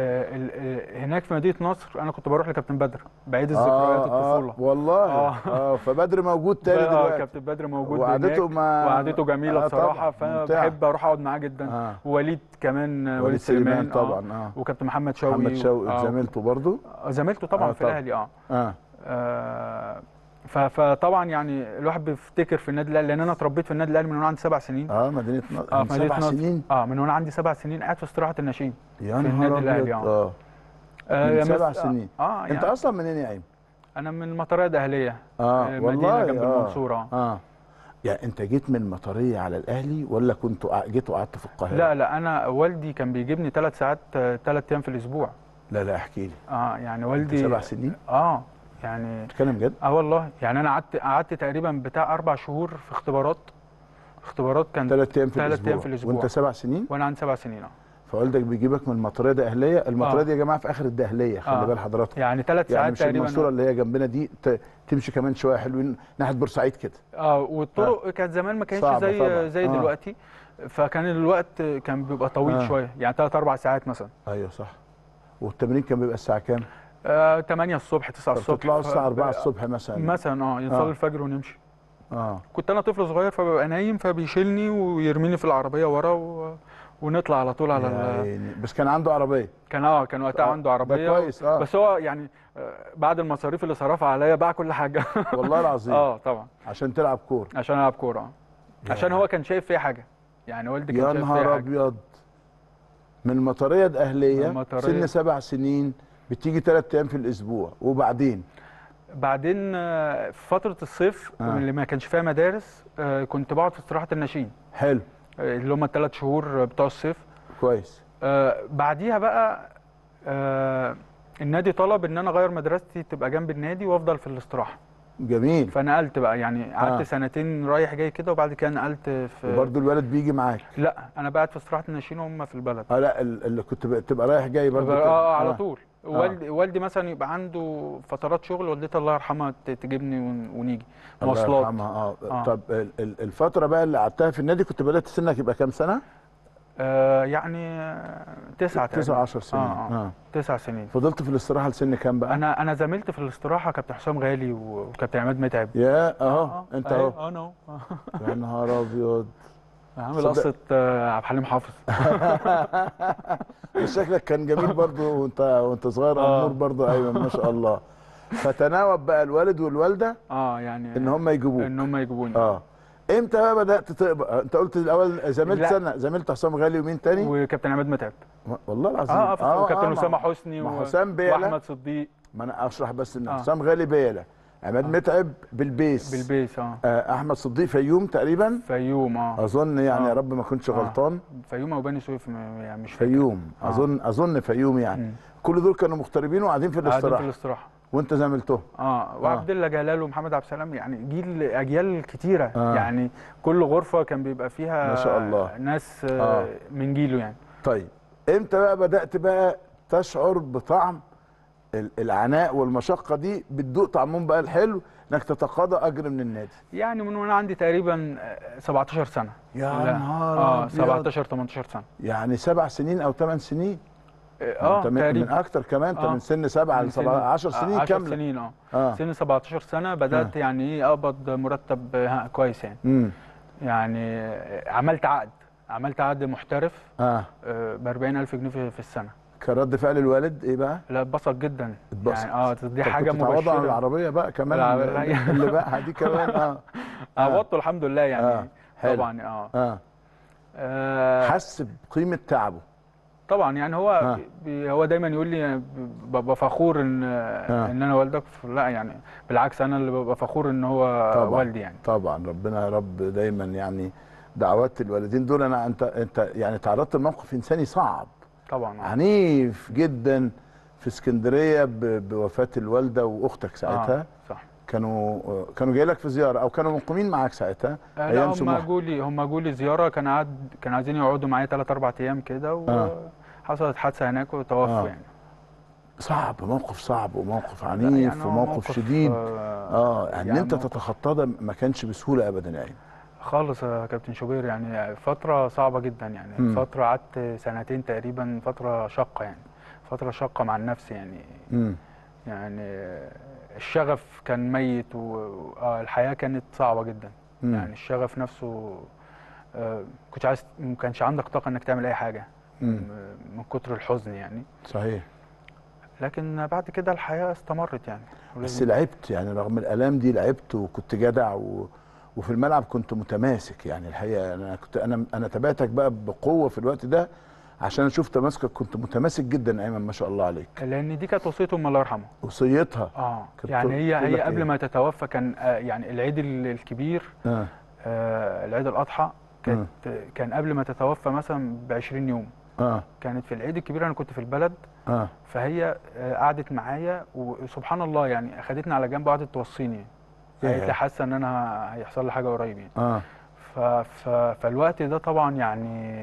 هناك في مدينه نصر انا كنت بروح لكابتن بدر بعيد الذكريات آه الطفوله. آه والله اه, آه فبدر موجود تاني دلوقتي. اه كابتن بدر موجود وقعدته ما وقعدته جميله آه بصراحه. فانا بحب اروح اقعد معاه جدا. آه. ووليد كمان وليد سليمان طبعا. اه وكابتن محمد شوقي. محمد شوقي آه زميلته برضه. زميلته طبعا آه في الاهلي. اه, آه. آه فطبعا يعني الواحد بيفتكر في النادي الاهلي، لان انا اتربيت في النادي الاهلي من وانا عندي سبع سنين. اه مدينه نصر. اه من سبع سنين. اه من وانا عندي سبع سنين قاعد في استراحه الناشئين في النادي الاهلي. اه من آه سبع سنين. اه يعني انت اصلا منين يا ايمن؟ انا من المطريه الاهليه. اه مدينه والله جنب آه. المنصوره. اه يعني انت جيت من المطريه على الاهلي ولا كنت جيت وقعدت في القاهره؟ لا لا انا والدي كان بيجيبني ثلاث ساعات ثلاث ايام في الاسبوع. لا لا احكي لي. اه يعني والدي سبع سنين؟ اه يعني بتتكلم جد؟ اه والله يعني انا قعدت قعدت تقريبا بتاع اربع شهور في اختبارات. اختبارات كان ثلاث ايام في الاسبوع. ثلاث ايام في الاسبوع وانت سبع سنين؟ وانا عندي سبع سنين. اه فوالدك بيجيبك من المطريه ده اهليه. المطريه آه. دي يا جماعه في اخر الدهليه، خلي آه. بال حضراتكم. يعني ثلاث ساعات يعني تقريبا. مش المنصوره اللي هي جنبنا دي، تمشي كمان شويه حلوين ناحيه بورسعيد كده. اه والطرق آه. كانت زمان ما كانتش زي طبعًا. زي آه. دلوقتي. فكان الوقت كان بيبقى طويل آه. شويه يعني ثلاث اربع ساعات مثلا. ايوه صح. والتمرين كان بيبقى الساعه كام؟ آه ثمانية الصبح تسعة الصبح. بتطلعوا الساعه أربعة الصبح مثلا مثلا. اه نصلي آه. الفجر ونمشي. اه كنت انا طفل صغير فببقى نايم فبيشيلني ويرميني في العربيه ورا و... ونطلع على طول على يعني. بس كان عنده عربيه. كان اه كان وقتها آه. عنده عربيه. ده كويس. اه بس هو يعني بعد المصاريف اللي صرفها عليا باع كل حاجه. والله العظيم. اه طبعا. عشان تلعب كوره. عشان العب كوره اه عشان هو كان شايف فيها حاجه يعني. والدي كان شايف فيها حاجه. يا نهار ابيض. من المطريه الاهليه سن سبع سنين بتيجي ثلاث ايام في الاسبوع. وبعدين بعدين في فتره الصيف آه. اللي ما كانش فيها مدارس كنت بقعد في استراحه الناشئين. حلو. اللي هم الثلاث شهور بتوع الصيف. كويس. آه بعديها بقى آه النادي طلب ان انا اغير مدرستي تبقى جنب النادي وافضل في الاستراحه. جميل. فنقلت بقى يعني قعدت آه. سنتين رايح جاي كده وبعد كده نقلت في. وبرده الولد بيجي معاك؟ لا انا قاعد في استراحه الناشئين وهم في البلد. اه لا اللي كنت تبقى رايح جاي برده اه على آه. طول والدي والدي مثلا يبقى عنده فترات شغل، والدتي الله يرحمها تجيبني ونيجي مواصلات. الله يرحمها. اه, آه. طب الفتره بقى اللي قعدتها في النادي كنت بدات سنك يبقى كام سنه؟ آه يعني تسعة تقريبا. تسعة عشر سنين. آه, آه. آه. تسع سنين. فضلت في الاستراحه لسن كام بقى؟ انا انا زميلت في الاستراحه كابتن حسام غالي وكابتن عماد متعب. يا اهو آه. انت اهو. اه انا اهو. يا نهار ابيض. عامل قصه عبد الحليم حافظ. شكلك كان جميل برضه وانت وانت صغير امور برضه. ايوه ما شاء الله. فتناوب بقى الوالد والوالده اه يعني ان هم يجيبوك. ان هم يجيبوني. اه امتى بقى بدات تقبض؟ انت قلت الاول زميلت سنه زميلت حسام غالي ومين تاني؟ وكابتن عماد متعب. والله العظيم. اه اه وكابتن اسامه آه حسني وحسام بيلا واحمد صديق. ما انا اشرح بس ان حسام آه. غالي بيلا، عماد آه. متعب بالبيس بالبيس اه, آه احمد صديق فيوم تقريبا. فيوم اه اظن يعني. آه. يا رب ما كنتش آه. غلطان. فيوم او بني سويف يعني مش فاكر. فيوم آه. اظن اظن فيوم يعني. م. كل دول كانوا مغتربين وقاعدين في الاستراحه. قاعدين في الاستراحه وانت زميلتهم. اه وعبد الله جلال ومحمد عبد السلام، يعني جيل اجيال كتيره. آه. يعني كل غرفه كان بيبقى فيها ما شاء الله ناس آه. من جيله يعني. طيب امتى بقى بدات بقى تشعر بطعم العناء والمشقه دي، بتدوق طعمهم بقى الحلو انك تتقاضى اجر من النادي؟ يعني من وانا عندي تقريبا سبعتاشر سنه. يا نهار اه سبعتاشر تمنتاشر سنه. يعني سبع سنين او ثمان سنين. اه تقريبا من اكتر كمان. انت آه. من سن سبعه ل عشر سنين آه كامله. عشر سنين اه, آه. سن سبعتاشر سنه بدات آه. يعني ايه اقبض مرتب كويس يعني. امم يعني عملت عقد عملت عقد محترف اه ب أربعين ألف جنيه في السنه. كان رد فعل الوالد ايه بقى؟ لا اتبسط جدا. اتبسط يعني اه دي حاجه مبشره. على العربيه بقى كمان العربية. اللي بقى دي كمان اه عوضته الحمد لله يعني. آه. طبعا اه, آه. آه. حس بقيمه تعبه طبعا. يعني هو آه. بي هو دايما يقول لي ببقى فخور ان آه. ان انا والدك. لا يعني بالعكس انا اللي ببقى فخور ان هو طبعًا. والدي يعني. طبعا ربنا يا رب دايما يعني دعوات الوالدين دول. انا انت انت يعني تعرضت لموقف انساني صعب طبعا آه. عنيف جدا في اسكندريه بوفاه الوالده واختك ساعتها. آه. صح. كانوا كانوا جاي لك في زياره او كانوا مقيمين معاك ساعتها؟ آه لا هم جولي هم جولي زياره. كان قعد كانوا عايزين يقعدوا معايا ثلاث اربع ايام كده وحصلت آه. حادثه هناك وتوفوا آه. يعني. صعب، موقف صعب وموقف عنيف يعني وموقف موقف شديد. اه يعني, يعني انت تتخطاه ده ما كانش بسهوله ابدا يعني. خالص يا كابتن شوبير. يعني فتره صعبه جدا يعني. م. فتره قعدت سنتين تقريبا. فتره شاقه يعني. فتره شاقه مع النفس يعني. م. يعني الشغف كان ميت والحياه كانت صعبه جدا. م. يعني الشغف نفسه آه كنت عايز ما كانش عندك طاقه انك تعمل اي حاجه. م. من كتر الحزن يعني. صحيح. لكن بعد كده الحياه استمرت يعني. بس لعبت يعني رغم الالام دي، لعبت وكنت جدع و... وفي الملعب كنت متماسك يعني. الحقيقه انا كنت انا انا تابعتك بقى بقوه في الوقت ده عشان اشوف تماسكك. كنت متماسك جدا ايمن ما شاء الله عليك. لان دي كانت وصيه امي الله يرحمها. وصيتها اه يعني هي هي قبل إيه؟ ما تتوفى كان آه يعني العيد الكبير آه. آه العيد الاضحى كانت آه. كان قبل ما تتوفى مثلا ب عشرين يوم. اه كانت في العيد الكبير انا كنت في البلد. اه فهي آه قعدت معايا وسبحان الله يعني اخدتني على جنب وقعدت توصيني. قالت لي حاسه ان انا هيحصل لي حاجه قريب يعني. اه ف ف فالوقت ده طبعا يعني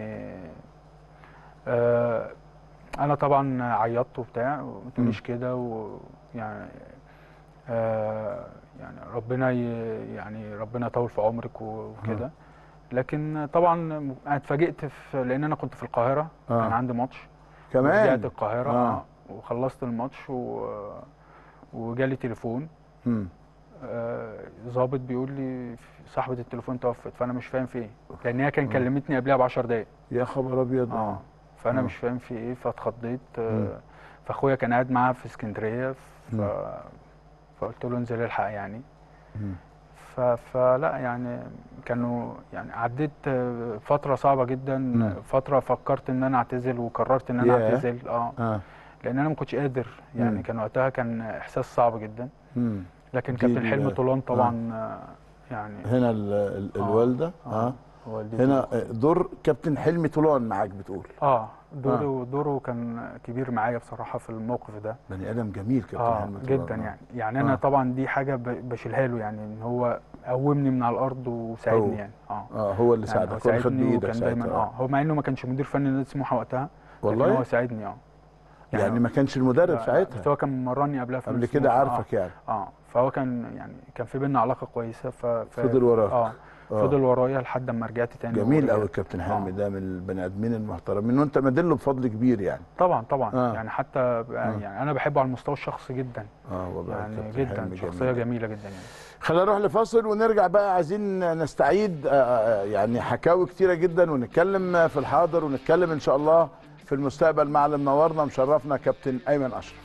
آه انا طبعا عيطت وبتاع وما تقوليش كده ويعني آه يعني ربنا يعني ربنا يطول في عمرك وكده. لكن طبعا انا اتفاجئت في لان انا كنت في القاهره. آه. كان عندي ماتش كمان. رجعت القاهره آه. وخلصت الماتش و... وجالي تليفون. امم ظابط بيقول لي صاحبه التليفون توفت. فانا مش فاهم في ايه لان هي كان آه. كلمتني قبلها ب عشر دقايق. يا خبر ابيض. اه فانا آه. مش فاهم في ايه فاتخضيت. آه. فاخويا كان قاعد معاها في اسكندريه ف... فقلت له انزل الحق يعني. مم. فلا يعني كانوا يعني عديت فتره صعبه جدا. مم. فتره فكرت ان انا اعتزل وقررت ان انا yeah. اعتزل اه, آه. لان انا ما كنتش قادر يعني. مم. كان وقتها كان احساس صعب جدا. مم. لكن كابتن حلمي طولان طبعا آه. يعني هنا ال ال آه. الوالده اه, آه. هنا دور كابتن حلمي طولان معاك بتقول. اه دوره آه. دوره كان كبير معايا بصراحه في الموقف ده. بني ادم جميل كابتن آه حلمي طولان. جدا يعني يعني انا آه. طبعا دي حاجه بشيلها له يعني ان هو قومني من على الارض وساعدني يعني. اه اه هو اللي يعني ساعدك. هو خد بايدك دايما. اه هو مع انه ما كانش مدير فني لنادي سموحه وقتها. والله لكن هو ساعدني. اه يعني, يعني ما كانش المدرب ساعتها؟ بس هو كان مرني قبلها في قبل كده عارفك. آه. يعني اه فهو كان يعني كان في بينا علاقه كويسه. ف... ف... فضل وراك. اه فضل ورايا لحد ما رجعت تاني. جميل قوي الكابتن حلمي. آه. ده من البني ادمين المحترمين، وانت مدله بفضل كبير يعني. طبعا طبعا. آه. يعني حتى آه. يعني انا بحبه على المستوى الشخصي جدا. اه والله يعني جدا شخصيه جميل. جميله جدا يعني. خلينا نروح لفاصل ونرجع بقى. عايزين نستعيد يعني حكاوي كتيره جدا، ونتكلم في الحاضر ونتكلم ان شاء الله في المستقبل مع اللي منورنا مشرفنا كابتن ايمن اشرف.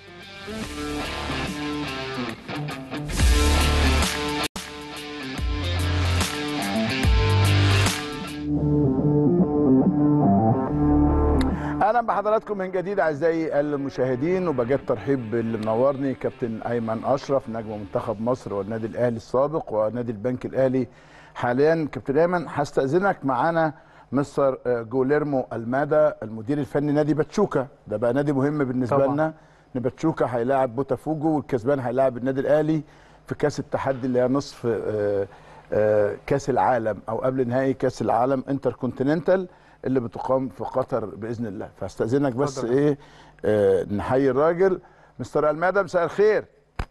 اهلا بحضراتكم من جديد اعزائي المشاهدين، وبجد ترحيب باللي منورني كابتن ايمن اشرف نجم منتخب مصر والنادي الاهلي السابق ونادي البنك الاهلي حاليا. كابتن ايمن هستاذنك معانا مستر جوليرمو المادا المدير الفني نادي باتشوكا، ده بقى نادي مهم بالنسبه طبعا. لنا. ان باتشوكا هيلاعب بوتافوجو والكسبان هيلاعب النادي الاهلي في كاس التحدي اللي هي نصف كاس العالم او قبل نهائي كاس العالم انتر كونتيننتال اللي بتقام في قطر باذن الله. فاستاذنك بس فضل. ايه آه نحيي الراجل مستر المادا. مساء الخير.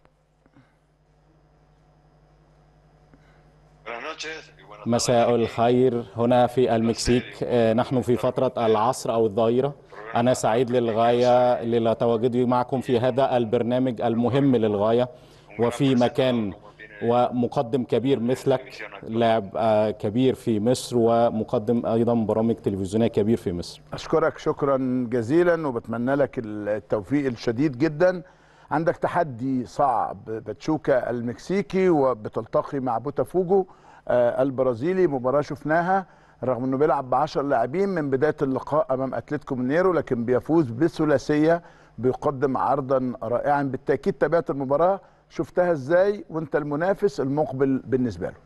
مساء الخير. هنا في المكسيك نحن في فترة العصر أو الظهيرة. أنا سعيد للغاية لتواجدي معكم في هذا البرنامج المهم للغاية، وفي مكان ومقدم كبير مثلك، لاعب كبير في مصر ومقدم أيضا برامج تلفزيونية كبير في مصر. أشكرك شكرا جزيلا وبتمنى لك التوفيق الشديد جدا. عندك تحدي صعب، باتشوكا المكسيكي وبتلتقي مع بوتافوجو البرازيلي. مباراة شفناها رغم انه بيلعب بعشر لاعبين من بداية اللقاء امام اتلتيكو مينيرو، لكن بيفوز بثلاثية، بيقدم عرضا رائعا. بالتأكيد تابعت المباراة، شفتها ازاي وانت المنافس المقبل بالنسبة له؟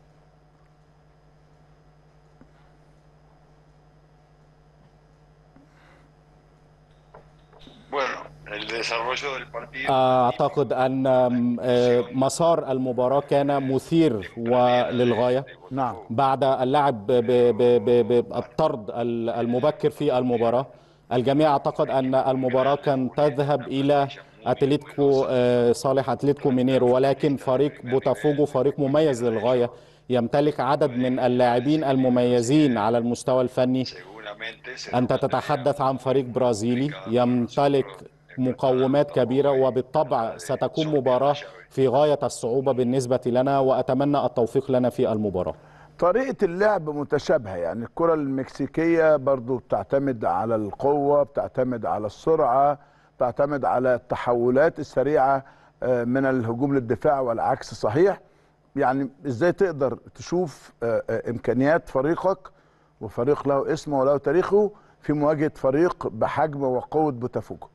أعتقد أن مسار المباراة كان مثير وللغاية. نعم. بعد اللعب بالطرد المبكر في المباراة، الجميع اعتقد أن المباراة كانت تذهب إلى أتلتيكو صالح أتلتيكو مينيرو، ولكن فريق بوتافوجو فريق مميز للغاية، يمتلك عدد من اللاعبين المميزين على المستوى الفني. أنت تتحدث عن فريق برازيلي يمتلك مقومات كبيرة، وبالطبع ستكون مباراة في غاية الصعوبة بالنسبة لنا، وأتمنى التوفيق لنا في المباراة. طريقة اللعب متشابهة، يعني الكرة المكسيكية برضو بتعتمد على القوة، بتعتمد على السرعة، بتعتمد على التحولات السريعة من الهجوم للدفاع والعكس صحيح. يعني ازاي تقدر تشوف امكانيات فريقك وفريق له اسمه وله تاريخه في مواجهة فريق بحجم وقوة بوتافوجو؟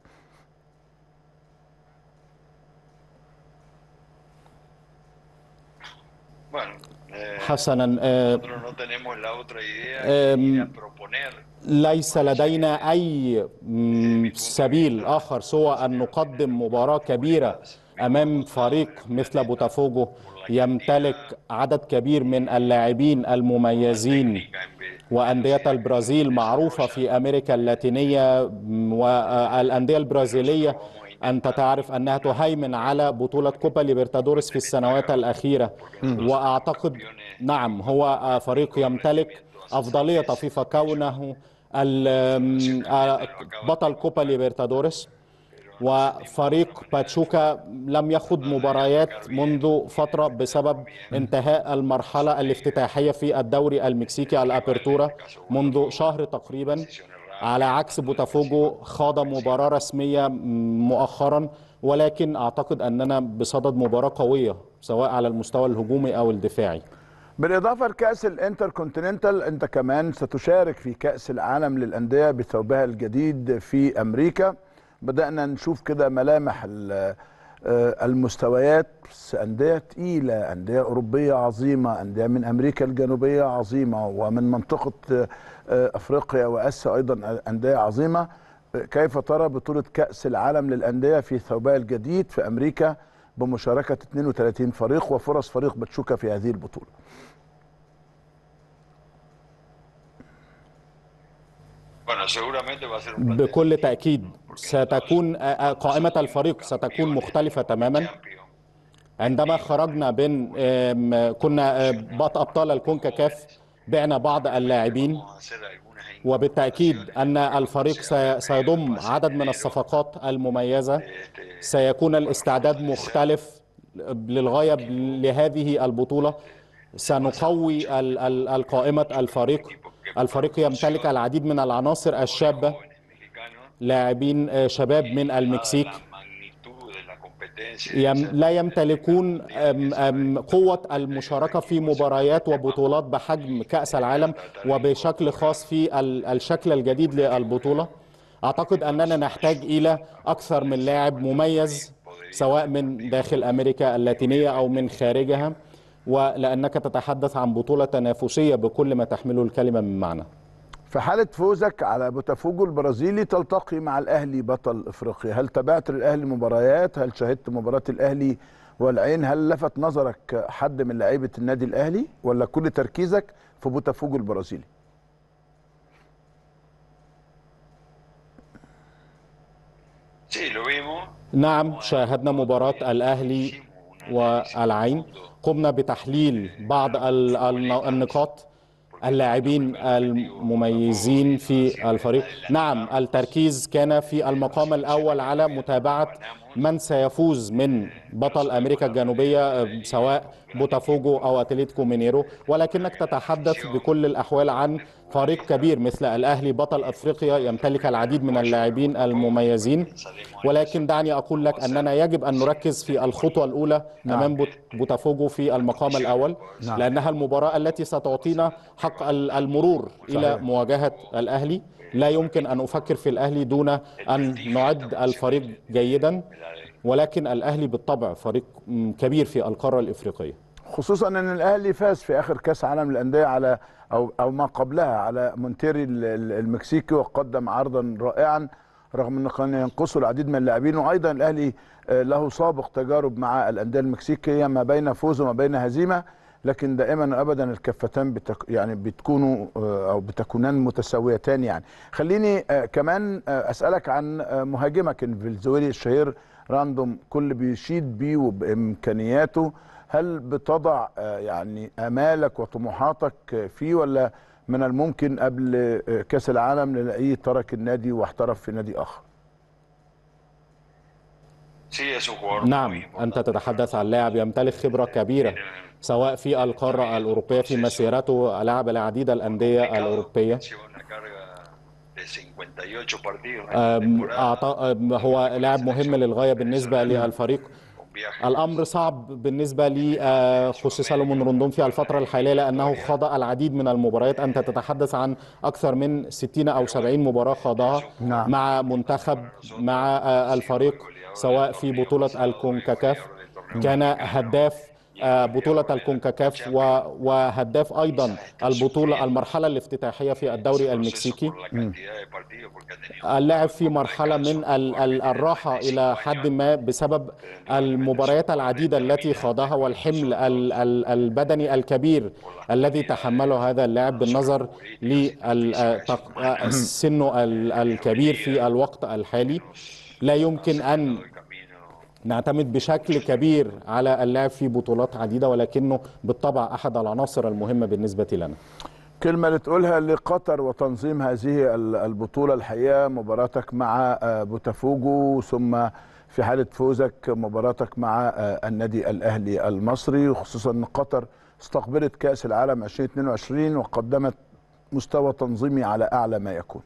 حسنا، ليس لدينا أي سبيل آخر سوى أن نقدم مباراة كبيرة أمام فريق مثل بوتافوجو يمتلك عدد كبير من اللاعبين المميزين. وأندية البرازيل معروفة في أمريكا اللاتينية، والأندية البرازيلية أنت تعرف أنها تهيمن على بطولة كوبا ليبرتادوريس في السنوات الأخيرة. وأعتقد نعم هو فريق يمتلك أفضلية طفيفة كونه بطل كوبا ليبرتادوريس. وفريق باتشوكا لم يخوض مباريات منذ فترة بسبب انتهاء المرحلة الافتتاحية في الدوري المكسيكي الأبرتورا منذ شهر تقريبا، على عكس بوتافوجو خاض مباراة رسمية مؤخرا. ولكن أعتقد أننا بصدد مباراة قوية سواء على المستوى الهجومي أو الدفاعي. بالإضافة لكأس الانتر كونتيننتال، أنت كمان ستشارك في كأس العالم للأندية بثوبها الجديد في أمريكا. بدأنا نشوف كده ملامح المستويات، أندية تقيلة، أندية أوروبية عظيمة، أندية من أمريكا الجنوبية عظيمة، ومن منطقة أفريقيا وآسيا أيضا أندية عظيمة. كيف ترى بطولة كأس العالم للأندية في ثوبها الجديد في أمريكا بمشاركة اثنين وثلاثين فريق وفرص فريق باتشوكا في هذه البطولة؟ بكل تأكيد ستكون قائمة الفريق ستكون مختلفة تماما. عندما خرجنا بين كنا أبطال الكونكاكاف بعنا بعض اللاعبين، وبالتأكيد أن الفريق سيضم عدد من الصفقات المميزة. سيكون الاستعداد مختلف للغاية لهذه البطولة. سنقوي القائمة الفريق. الفريق يمتلك العديد من العناصر الشابة، لاعبين شباب من المكسيك لا يمتلكون قوة المشاركة في مباريات وبطولات بحجم كأس العالم، وبشكل خاص في الشكل الجديد للبطولة. أعتقد أننا نحتاج إلى أكثر من لاعب مميز سواء من داخل أمريكا اللاتينية أو من خارجها، ولأنك تتحدث عن بطولة تنافسية بكل ما تحمله الكلمة من معنى. في حالة فوزك على بوتافوجو البرازيلي تلتقي مع الأهلي بطل إفريقيا، هل تابعت الأهلي مباريات؟ هل شاهدت مباراة الأهلي والعين؟ هل لفت نظرك حد من لاعيبة النادي الأهلي ولا كل تركيزك في بوتافوجو البرازيلي؟ نعم، شاهدنا مباراة الأهلي والعين. قمنا بتحليل بعض النقاط، اللاعبين المميزين في الفريق. نعم، التركيز كان في المقام الأول على متابعة من سيفوز من بطل أمريكا الجنوبية سواء بوتافوجو أو أتلتيكو مينيرو، ولكنك تتحدث بكل الأحوال عن فريق كبير مثل الأهلي بطل أفريقيا يمتلك العديد من اللاعبين المميزين. ولكن دعني أقول لك أننا يجب أن نركز في الخطوة الأولى نعم. أمام بوتافوجو في المقام الأول نعم. لأنها المباراة التي ستعطينا حق المرور صحيح. إلى مواجهة الأهلي. لا يمكن أن أفكر في الأهلي دون أن نعد الفريق جيدا، ولكن الأهلي بالطبع فريق كبير في القارة الإفريقية، خصوصا أن الأهلي فاز في آخر كأس عالم للأندية على أو أو ما قبلها على مونتيري المكسيكي، وقدم عرضا رائعا رغم أنه كان ينقصه العديد من اللاعبين. وأيضا الأهلي له سابق تجارب مع الأندية المكسيكية ما بين فوز وما بين هزيمة، لكن دائما ابدا الكفتان بتك يعني بتكونوا او بتكونان متساويتان. يعني خليني كمان اسالك عن مهاجمك الفنزويلي الشهير راندوم، كل بيشيد بيه وبامكانياته، هل بتضع يعني امالك وطموحاتك فيه ولا من الممكن قبل كاس العالم نلاقيه ترك النادي واحترف في نادي اخر؟ نعم، أنت تتحدث عن لاعب يمتلك خبرة كبيرة سواء في القارة الأوروبية، في مسيرته لعب العديد الأندية الأوروبية. هو لاعب مهم للغاية بالنسبة للفريق. الأمر صعب بالنسبة لي خوسيه سالومون روندون في الفترة الحالية لأنه خاض العديد من المباريات. أنت تتحدث عن أكثر من ستين أو سبعين مباراة خاضها نعم. مع منتخب مع الفريق سواء في بطولة الكونكاكاف، كان هداف بطولة الكونكاكاف وهداف أيضا البطولة المرحلة الافتتاحية في الدوري المكسيكي. اللاعب في مرحلة من الراحة إلى حد ما بسبب المباريات العديدة التي خاضها والحمل البدني الكبير الذي تحمله هذا اللاعب بالنظر لسنه الكبير في الوقت الحالي. لا يمكن أن نعتمد بشكل كبير على اللاعب في بطولات عديدة، ولكنه بالطبع أحد العناصر المهمة بالنسبة لنا. كلمة اللي تقولها لقطر وتنظيم هذه البطولة، الحقيقة مباراتك مع بوتافوجو ثم في حالة فوزك مباراتك مع النادي الأهلي المصري، وخصوصا أن قطر استقبلت كأس العالم ألفين واثنين وعشرين وقدمت مستوى تنظيمي على أعلى ما يكون.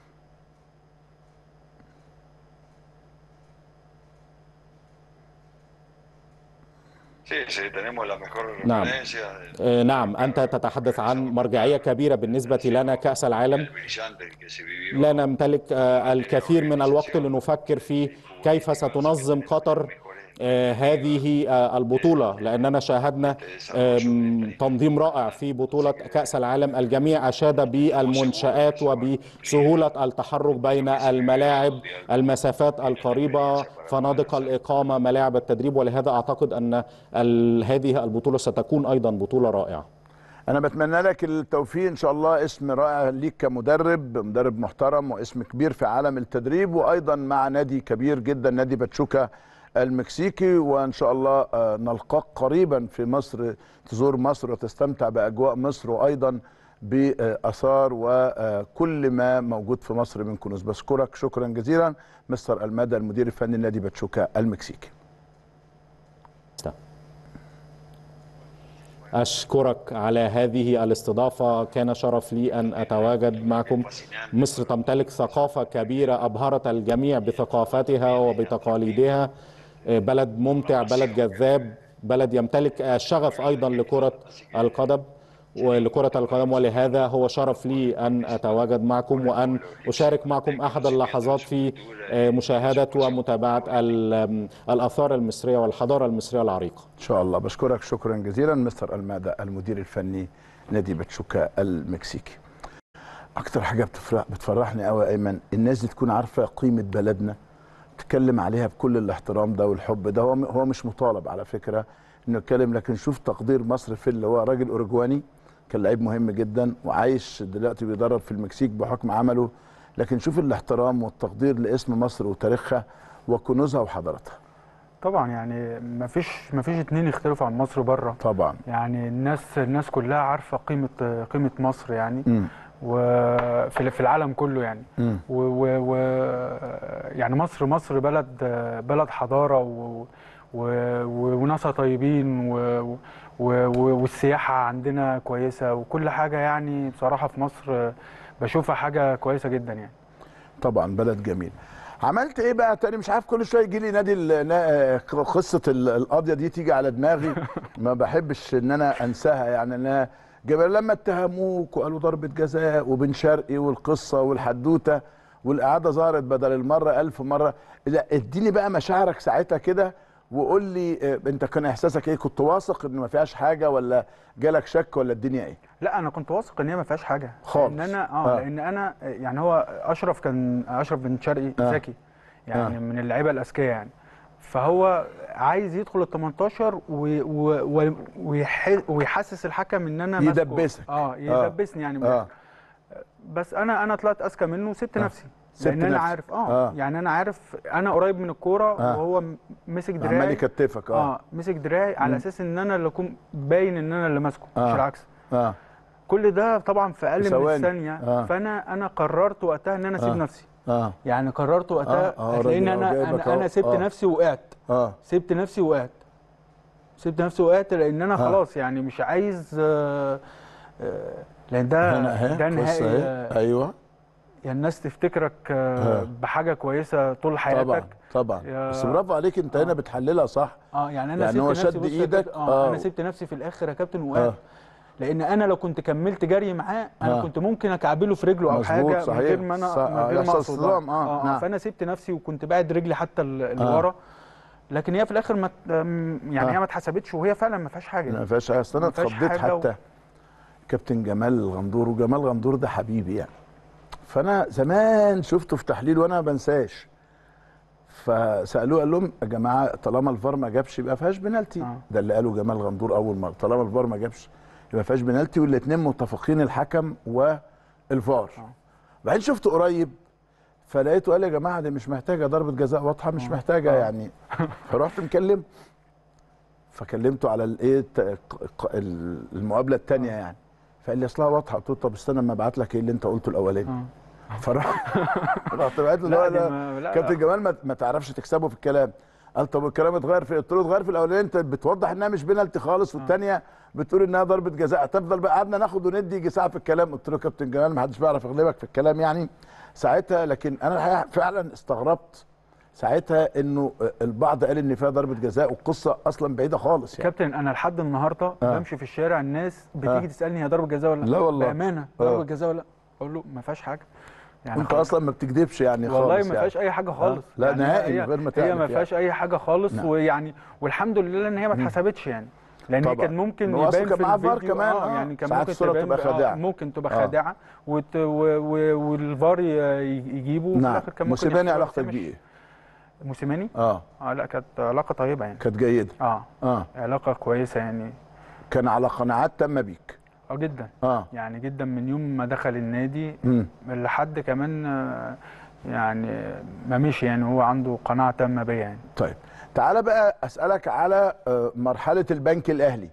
نعم نعم أنت تتحدث عن مرجعية كبيرة بالنسبة لنا كأس العالم. لا نمتلك الكثير من الوقت لنفكر في كيف ستنظم قطر هذه البطولة، لأننا شاهدنا تنظيم رائع في بطولة كأس العالم. الجميع أشاد بالمنشآت وبسهولة التحرك بين الملاعب، المسافات القريبة، فنادق الإقامة، ملاعب التدريب، ولهذا أعتقد أن هذه البطولة ستكون أيضا بطولة رائعة. انا بتمنى لك التوفيق ان شاء الله. اسم رائع ليك كمدرب، مدرب محترم واسم كبير في عالم التدريب، وايضا مع نادي كبير جدا نادي باتشوكا المكسيكي، وان شاء الله نلقاك قريبا في مصر، تزور مصر وتستمتع باجواء مصر وايضا باثار وكل ما موجود في مصر من كنوز. بشكرك شكرا جزيلا مستر المادة المدير الفني لنادي باتشوكا المكسيكي. أشكرك على هذه الاستضافة، كان شرف لي أن أتواجد معكم. مصر تمتلك ثقافة كبيرة أبهرت الجميع بثقافتها وبتقاليدها، بلد ممتع، بلد جذاب، بلد يمتلك الشغف أيضا لكرة القدم ولكرة القدم ولهذا هو شرف لي أن أتواجد معكم وأن أشارك معكم أحد اللحظات في مشاهدة ومتابعة الآثار المصرية والحضارة المصرية العريقة. إن شاء الله. بشكرك شكرا جزيلا مستر المادة المدير الفني نادي باتشوكا المكسيكي. أكتر حاجة بتفرح بتفرحني قوي يا أيمن، الناس دي تكون عارفة قيمة بلدنا، تتكلم عليها بكل الاحترام ده والحب ده. هو هو مش مطالب على فكرة إنه يتكلم، لكن شوف تقدير مصر في اللي هو راجل أوروجواني كان لعيب مهم جدا وعايش دلوقتي بيدرب في المكسيك بحكم عمله، لكن شوف الاحترام والتقدير لاسم مصر وتاريخها وكنوزها وحضارتها. طبعا يعني ما فيش ما فيش اتنين يختلفوا عن مصر بره طبعا. يعني الناس الناس كلها عارفه قيمه قيمه مصر يعني م. وفي في العالم كله يعني و, و, و يعني مصر مصر بلد بلد حضاره و وناسها طيبين و والسياحه عندنا كويسه وكل حاجه يعني بصراحه في مصر بشوفها حاجه كويسه جدا يعني. طبعا بلد جميل. عملت ايه بقى تاني؟ مش عارف، كل شويه يجي لي نادي قصه القضيه دي تيجي على دماغي ما بحبش ان انا انساها يعني. انا جبل لما اتهموك وقالوا ضربه جزاء وبن شرقي والقصه والحدوته والاعاده ظهرت بدل المره ألف مره، لا اديني بقى مشاعرك ساعتها كده وقول لي انت كان احساسك ايه؟ كنت واثق ان ما فيهاش حاجه ولا جالك شك ولا الدنيا ايه؟ لا انا كنت واثق ان هي ما فيهاش حاجه خالص. لان انا اه, آه. لان انا يعني هو اشرف كان اشرف بن شرقي آه. ذكي يعني آه. من اللعيبه الاذكياء يعني، فهو عايز يدخل ال تمنتاشر ويحسس الحكم ان انا يدبسك اه يدبسني آه. يعني آه. بس انا انا طلعت اذكى منه وسبت آه. نفسي لان انا عارف اه, آه. يعني انا عارف انا قريب من الكوره آه. وهو مسك دراعي عمال يكتفك اه اه مسك دراعي على اساس ان انا اللي اكون باين ان انا اللي ماسكه آه. مش العكس اه كل ده طبعا في اقل من ثانيه آه. فانا انا قررت وقتها ان انا اسيب آه. نفسي اه يعني قررت وقتها آه. آه. لان انا انا, أنا سبت آه. نفسي وقعت اه سبت نفسي وقعت سبت نفسي وقعت لان انا آه. خلاص يعني مش عايز آه آه لان ده ده نهائي آه. ايوه يعني الناس تفتكرك آه. بحاجه كويسه طول حياتك. طبعا طبعا بس برافو عليك انت آه. هنا بتحللها صح. اه يعني انا يعني سبت هو نفسي شد ايدك آه. اه انا سبت نفسي في الاخر يا كابتن وقعت آه. لان انا لو كنت كملت جري معاه انا آه. كنت ممكن اكعبله في رجله او حاجه صحيح. من غير ما انا صح. من غير ما اقصد اه, آه. آه. فانا سبت نفسي وكنت باعد رجلي حتى لورا آه. لكن هي في الاخر ما يعني هي آه. ما اتحسبتش وهي فعلا ما فيهاش حاجه ما فيهاش حاجه. اصل انا اتخضيت حتى و... كابتن جمال الغندور، وجمال غندور ده حبيبي يعني، فانا زمان شفته في تحليل وانا ما بنساش، فسالوه قال لهم يا جماعه طالما الفار ما جابش يبقى فيهاش بنالتي آه. ده اللي قاله جمال غندور اول مره، طالما الفار ما جابش يبقى فيهاش بنالتي، والاثنين متفقين الحكم والفار آه. بعدين شفته قريب فلقيته قال يا جماعه دي مش محتاجه ضربه جزاء واضحه مش محتاجه آه. يعني فرحت مكلم فكلمته على الايه المقابله الثانيه آه. يعني فقال لي اصلها واضحه. قلت له طب استنى اما ابعت لك ايه اللي انت قلته الاولاني آه. فراح رحت بعت له لا, لا, لا كابتن جمال ما, ما تعرفش تكسبه في الكلام. قال طب الكلام اتغير في، قلت له اتغير في الاولاني انت بتوضح انها مش بينالتي خالص والثانيه بتقول انها ضربه جزاء، تفضل بقى قعدنا ناخد وندي يجي ساعه في الكلام. قلت له كابتن جمال ما حدش بيعرف يغلبك في الكلام يعني ساعتها، لكن انا فعلا استغربت ساعتها انه البعض قال ان فيها ضربه جزاء والقصه اصلا بعيده خالص يعني. كابتن انا لحد النهارده آه. بمشي في الشارع الناس بتيجي آه. تسالني هي ضربه جزاء ولا لا والله بامانه ضربه آه. جزاء ولا لا، اقول له ما فيهاش حاجه يعني انت اصلا ما بتكذبش يعني خالص والله ما فيهاش يعني. اي حاجه خالص آه. لا يعني نهائي من غير ما تعرف هي ما فيهاش يعني. اي حاجه خالص نعم. ويعني والحمد لله ان هي ما اتحسبتش يعني لان هي كان ممكن يبان في الفيديو كمان اه يعني كان ممكن تبقى خادعه ممكن تبقى خادعه وت... والفار يجيبه وفي نعم. الاخر كان ممكن موسيماني علاقتك بيه ايه؟ موسيماني؟ اه اه لا كانت علاقه طيبه يعني كانت جيده اه اه علاقه كويسه يعني كان على قناعات تامه بيك اه جدا. اه يعني جدا من يوم ما دخل النادي مم. لحد كمان آه، يعني ما مشي، يعني هو عنده قناعه تامه بيا يعني. طيب تعالى بقى اسالك على آه، مرحله البنك الاهلي.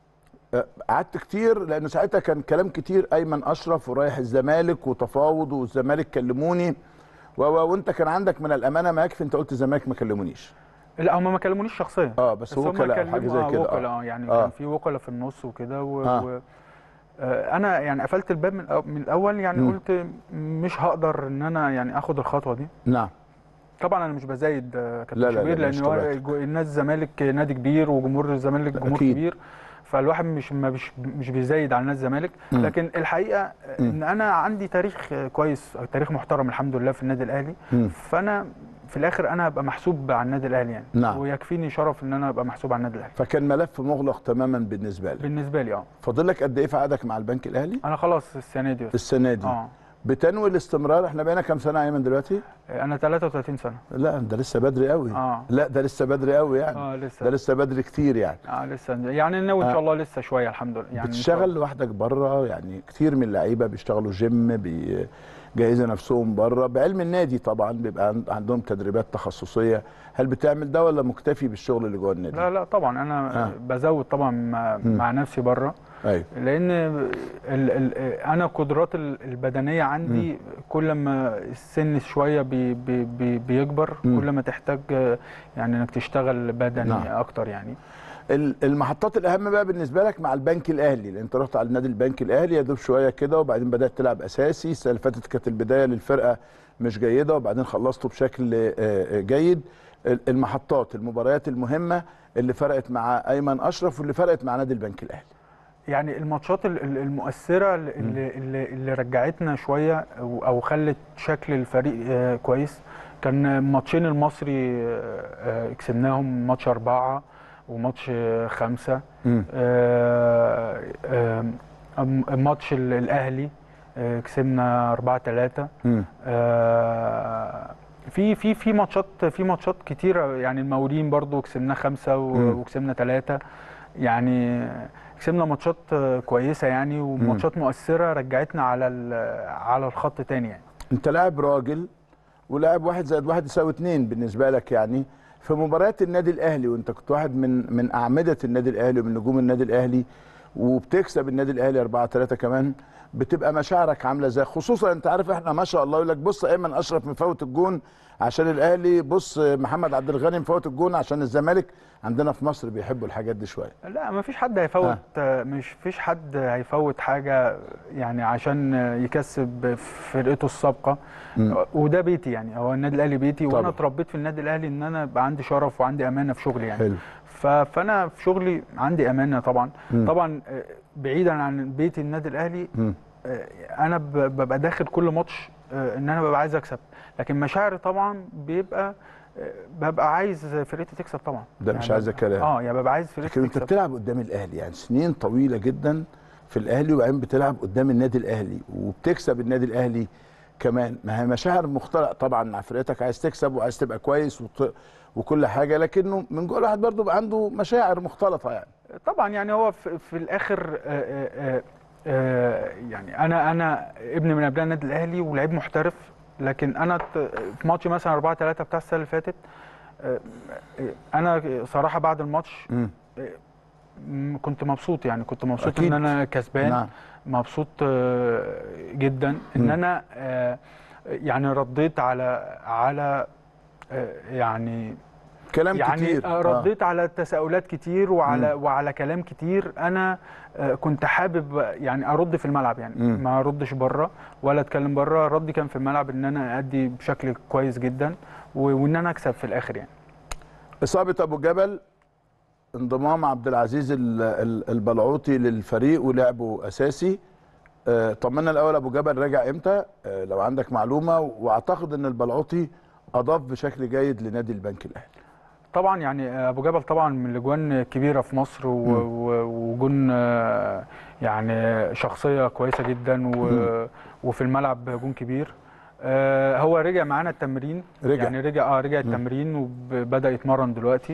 آه، قعدت كتير لان ساعتها كان كلام كتير، ايمن اشرف ورايح الزمالك وتفاوض، والزمالك كلموني و- و- وانت كان عندك من الامانه ما يكفي، انت قلت الزمالك ما كلمونيش. لا هم ما كلمونيش شخصيا، اه بس بس هم وكلاء او حاجه كلموا زي اه كده. وكلاء اه اه يعني اه كان في وكلاء في النص وكده و... اه و... آه، انا يعني قفلت الباب من الأو- من الاول، يعني مم. قلت مش هقدر ان انا يعني اخد الخطوه دي. نعم. طبعا انا مش بزايد آه، لا كابتن لا لا شوبير، لان مش هو طبيعتك. جو- النادي الزمالك نادي كبير وجمهور الزمالك لا جمهور اكيد. كبير، فالواحد مش ما مش مش بيزايد على نادي الزمالك. مم. لكن الحقيقه مم. ان انا عندي تاريخ كويس، تاريخ محترم الحمد لله في النادي الاهلي، مم. فانا في الاخر انا هبقى محسوب على النادي الاهلي يعني. نعم. ويكفيني شرف ان انا ابقى محسوب على النادي الاهلي. فكان ملف مغلق تماما بالنسبه لك. بالنسبه لي اه. فاضل لك قد ايه في عقدك مع البنك الاهلي؟ انا خلاص السنه دي بس. السنه دي. اه بتنوي الاستمرار؟ احنا بقينا كام سنه يا ايمن دلوقتي؟ انا ثلاثة وثلاثين سنه. لا ده لسه بدري قوي. اه لا ده لسه بدري قوي يعني. اه لسه. ده لسه بدري كتير يعني. اه لسه يعني ناوي ان آه. شاء الله لسه شويه الحمد لله يعني. بتشتغل لوحدك بره؟ يعني كتير من اللعيبه بيشتغلوا جيم، بيجهزوا نفسهم بره بعلم النادي، طبعا بيبقى عندهم تدريبات تخصصيه. هل بتعمل ده ولا مكتفي بالشغل اللي جوه النادي؟ لا لا طبعا انا آه. بزود طبعا مع, مع نفسي بره. ايوه. لان ال ال انا قدرات البدنيه عندي مم. كل ما السن شويه بي بي بي بيكبر مم. كل ما تحتاج يعني انك تشتغل بدني نعم. اكتر يعني. المحطات الاهم بقى بالنسبه لك مع البنك الاهلي، لان انت رحت على النادي البنك الاهلي يا دوب شويه كده، وبعدين بدات تلعب اساسي. السنه اللي فاتت كانت البدايه للفرقه مش جيده، وبعدين خلصتوا بشكل جيد. المحطات، المباريات المهمه اللي فرقت مع ايمن اشرف واللي فرقت مع نادي البنك الاهلي. يعني الماتشات المؤثره اللي, اللي, اللي رجعتنا شويه او خلت شكل الفريق كويس، كان ماتشين المصري كسبناهم، ماتش أربعة وماتش خمسة. آه آه ماتش الأهلي كسبنا أربعة ثلاثة. آه في في في ماتشات في ماتشات كتيرة يعني. المقاولين برضو كسبنا خمسة وكسبنا ثلاثة، يعني كسبنا ماتشات كويسة يعني، وماتشات مؤثرة رجعتنا على على الخط تاني يعني. أنت لاعب راجل ولاعب واحد زائد واحد يساوي اتنين بالنسبة لك يعني. في مباريات النادي الاهلي، وانت كنت واحد من من اعمده النادي الاهلي ومن نجوم النادي الاهلي، وبتكسب النادي الاهلي أربعة ثلاثة كمان، بتبقى مشاعرك عامله ازاي؟ خصوصا انت عارف احنا ما شاء الله يقول لك بص ايمن اشرف مفوت الجون عشان الاهلي، بص محمد عبد الغني مفوت الجون عشان الزمالك. عندنا في مصر بيحبوا الحاجات دي شويه. لا ما فيش حد هيفوت آه. مش فيش حد هيفوت حاجه يعني عشان يكسب فرقته السابقه. م. وده بيتي يعني، هو النادي الاهلي بيتي طبعا. وانا اتربيت في النادي الاهلي ان انا يبقى عندي شرف وعندي امانه في شغلي يعني. حلو. فانا في شغلي عندي امانه طبعا. م. طبعا بعيدا عن بيتي النادي الاهلي، م. انا ببقى داخل كل ماتش ان انا ببقى عايز اكسب، لكن مشاعري طبعا بيبقى ببقى عايز فرقتي تكسب طبعا. ده يعني مش عايز كلام. اه يعني ببقى عايز فرقتي تكسب. لكن انت بتلعب قدام الاهلي يعني سنين طويله جدا في الاهلي، وبعدين بتلعب قدام النادي الاهلي وبتكسب النادي الاهلي كمان. ما هي مشاعر مختلطه طبعا مع فرقتك، عايز تكسب وعايز تبقى كويس وط... وكل حاجه، لكنه من جوه الواحد برضه بقى عنده مشاعر مختلطه يعني. طبعا يعني هو في, في الاخر آآ آآ آآ يعني انا انا ابن من ابناء النادي الاهلي ولاعيب محترف، لكن انا في ماتش مثلا أربعة ثلاثة بتاع السنه اللي فاتت، انا صراحه بعد الماتش كنت مبسوط يعني، كنت مبسوط أكيد. ان انا كسبان. نعم. مبسوط جدا ان م. انا يعني رديت على على يعني كلام يعني كتير، رديت آه. على تساؤلات كتير وعلى م. وعلى كلام كتير. انا كنت حابب يعني ارد في الملعب يعني، م. ما اردش بره ولا اتكلم بره. ردي كان في الملعب ان انا ادي بشكل كويس جدا وان انا اكسب في الاخر يعني. اصابه ابو جبل، انضمام عبد العزيز البلعوطي للفريق ولعبه اساسي. طمنا الاول ابو جبل راجع امتى لو عندك معلومه؟ واعتقد ان البلعوطي اضاف بشكل جيد لنادي البنك الاهلي. طبعا يعني ابو جبل طبعا من الاجوان الكبيره في مصر وجون يعني شخصيه كويسه جدا وفي الملعب جون كبير. هو رجع معانا التمرين. رجع. يعني رجع اه رجع التمرين وبدا يتمرن دلوقتي،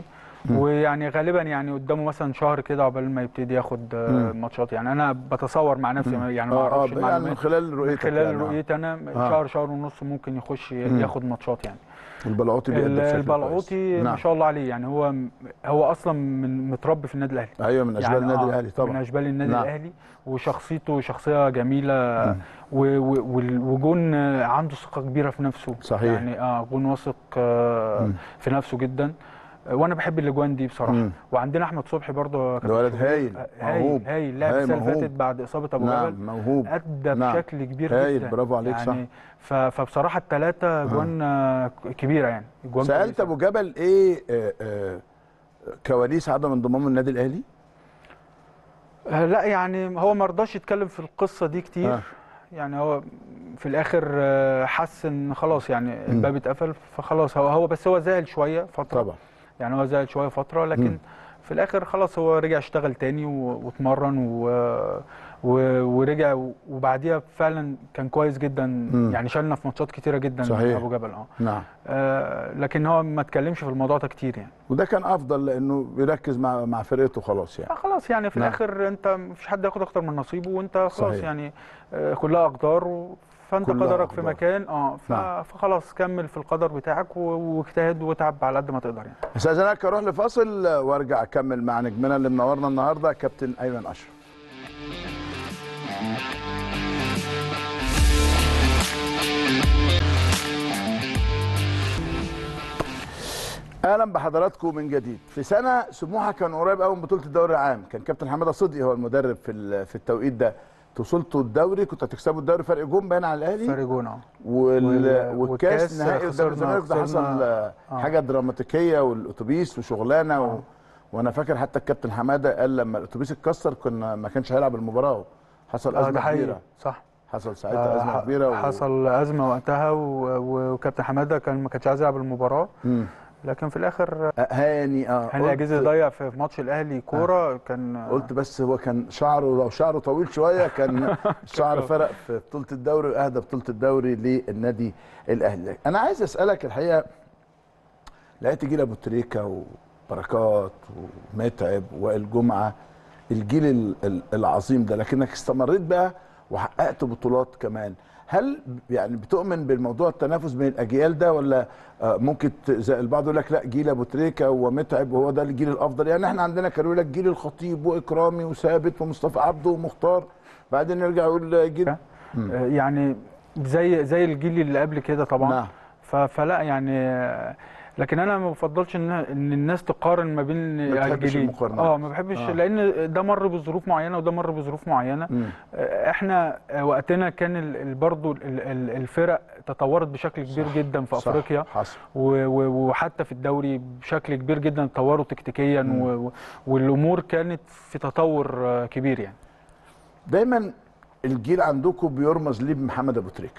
ويعني غالبا يعني قدامه مثلا شهر كده عقبال ما يبتدي ياخد ماتشات. يعني انا بتصور مع نفسي يعني ما اعرفش المعلومات يعني من خلال رؤيتك، من خلال يعني رؤيتي انا آه. شهر شهر ونص ممكن يخش ياخد ماتشات. يعني البلعوطي بيقدم بشكل البلعوطي ما شاء الله عليه، يعني هو هو اصلا من متربي في النادي الاهلي. ايوه من اشبال يعني النادي آه الاهلي طبعا، من اشبال النادي نعم. الاهلي، وشخصيته شخصيه جميله، وجون عنده ثقه كبيره في نفسه. صحيح. يعني اه جون واثق آه في نفسه جدا، وانا بحب الاجوان دي بصراحه. مم. وعندنا احمد صبحي برضه ده ولد هايل هايل هايل لعب السنه اللي فاتت بعد اصابه ابو نعم جبل، موهوب، ادى نعم. بشكل كبير هايل. جدا. برافو عليك. يعني صح. فبصراحه الثلاثه اجوان آه. كبيره، يعني اجوان. سالت ابو جبل ايه آه آه كواليس عدم انضمامه النادي الاهلي؟ آه لا يعني هو ما رضاش يتكلم في القصه دي كتير. آه. يعني هو في الاخر حس ان خلاص يعني الباب اتقفل، فخلاص هو هو بس هو زعل شويه فتره طبعا. يعني هو زعل شويه فتره، لكن م. في الاخر خلاص هو رجع اشتغل تاني واتمرن و... و... ورجع، وبعديها فعلا كان كويس جدا. م. يعني شالنا في ماتشات كتيره جدا. صحيح. ابو جبل اه نعم. آه لكن هو ما اتكلمش في الموضوع ده كتير يعني، وده كان افضل لانه بيركز مع مع فرقته خلاص. يعني آه خلاص يعني في نعم. الاخر انت مفيش حد ياخد اكتر من نصيبه، وانت خلاص. صحيح. يعني آه كلها اقدار و... فانت قدرك أقدار. في مكان اه ف... نعم. فخلاص كمل في القدر بتاعك واجتهد واتعب على قد ما تقدر. يعني استاذنك اروح لفاصل وارجع اكمل مع نجمنا اللي منورنا النهارده كابتن ايمن اشرف. اهلا بحضراتكم من جديد. في سنه سموحه كان قريب قوي من بطوله الدوري العام، كان كابتن حماده صدقي هو المدرب في في التوقيت ده. وصلتوا الدوري، كنتوا هتكسبوا الدوري فرق جون باين على الاهلي، فرق جون اه وال... والكاس نهائي قدام الزمالك ده حصل آه. حاجه دراماتيكيه والاتوبيس وشغلانه و... وانا فاكر حتى الكابتن حماده قال لما الاتوبيس اتكسر كنا ما كانش هيلعب المباراه، حصل ازمه آه كبيره. صح، حصل ساعتها ازمه كبيره و... حصل ازمه وقتها و... وكابتن حماده كان ما كانش عايز يلعب المباراه. م. لكن في الاخر هاني اه هاني اجازي ضيع في ماتش الاهلي كوره. آه. كان قلت بس هو كان شعره لو شعره طويل شويه كان الشعر فرق في بطوله الدوري واهدى بطوله الدوري للنادي الاهلي. انا عايز اسالك الحقيقه، لقيت جيل ابو تريكه وبركات ومتعب وائل جمعه، الجيل العظيم ده، لكنك استمريت بقى وحققت بطولات كمان. هل يعني بتؤمن بالموضوع التنافس بين الاجيال ده، ولا ممكن زي البعض يقول لك لا جيل ابو تريكه ومتعب وهو ده الجيل الافضل؟ يعني احنا عندنا كانوا يقول لك جيل الخطيب واكرامي وثابت ومصطفى عبده ومختار، بعدين يرجع يقول جيل يعني زي زي الجيل اللي قبل كده طبعا. نعم. فلا يعني لكن انا ما بفضلش ان ان الناس تقارن ما بين الجيلين. اه ما بحبش آه. لان ده مر بظروف معينه وده مر بظروف معينه. م. احنا وقتنا كان برضو الفرق تطورت بشكل كبير صح. جدا في افريقيا. حصل. وحتى في الدوري بشكل كبير جدا تطوروا تكتيكيا، م. والامور كانت في تطور كبير. يعني دايما الجيل عندكم بيرمز ليه بمحمد ابو تريكه.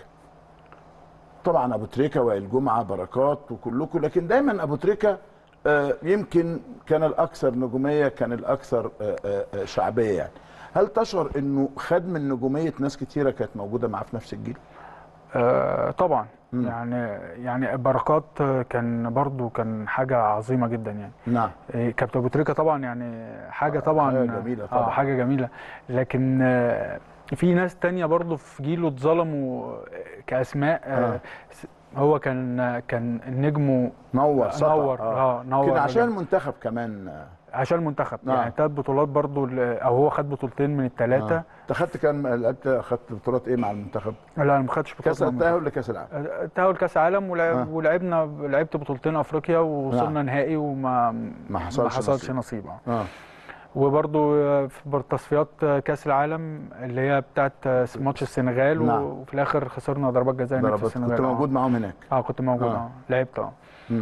طبعا ابو تريكه وائل جمعه بركات وكلكم، لكن دايما ابو تريكه آه يمكن كان الاكثر نجوميه، كان الاكثر آه آه شعبيه. يعني هل تشعر انه خد من نجوميه ناس كتيره كانت موجوده معاه في نفس الجيل؟ آه طبعا. م. يعني يعني بركات كان برضو كان حاجه عظيمه جدا. يعني نعم. كابتن ابو تريكه طبعا يعني حاجه طبعا حاجه جميله طبعا. آه حاجه جميله، لكن آه في ناس تانية برضو في جيله اتظلموا كاسماء. آه. هو كان كان نجمه نور سطع. نور اه نور كان عشان المنتخب كمان، عشان المنتخب. آه. يعني ثلاث بطولات برضو، او هو خد بطولتين من الثلاثه. انت آه. خدت كام؟ لعبت خدت بطولات ايه مع المنتخب؟ لا انا ما خدتش بطولات. كاس التاهل لكاس العالم. التاهل كاس عالم ولعب آه. ولعبنا لعبت بطولتين افريقيا ووصلنا آه. نهائي وما ما حصلش, ما حصلش نصيب, نصيب. اه, آه. وبرضو في تصفيات كاس العالم اللي هي بتاعت ماتش السنغال. نعم. وفي الاخر خسرنا ضربات جزاء هناك في السنغال. كنت موجود معاهم هناك؟ اه كنت موجود. اه, آه. لعبت اه.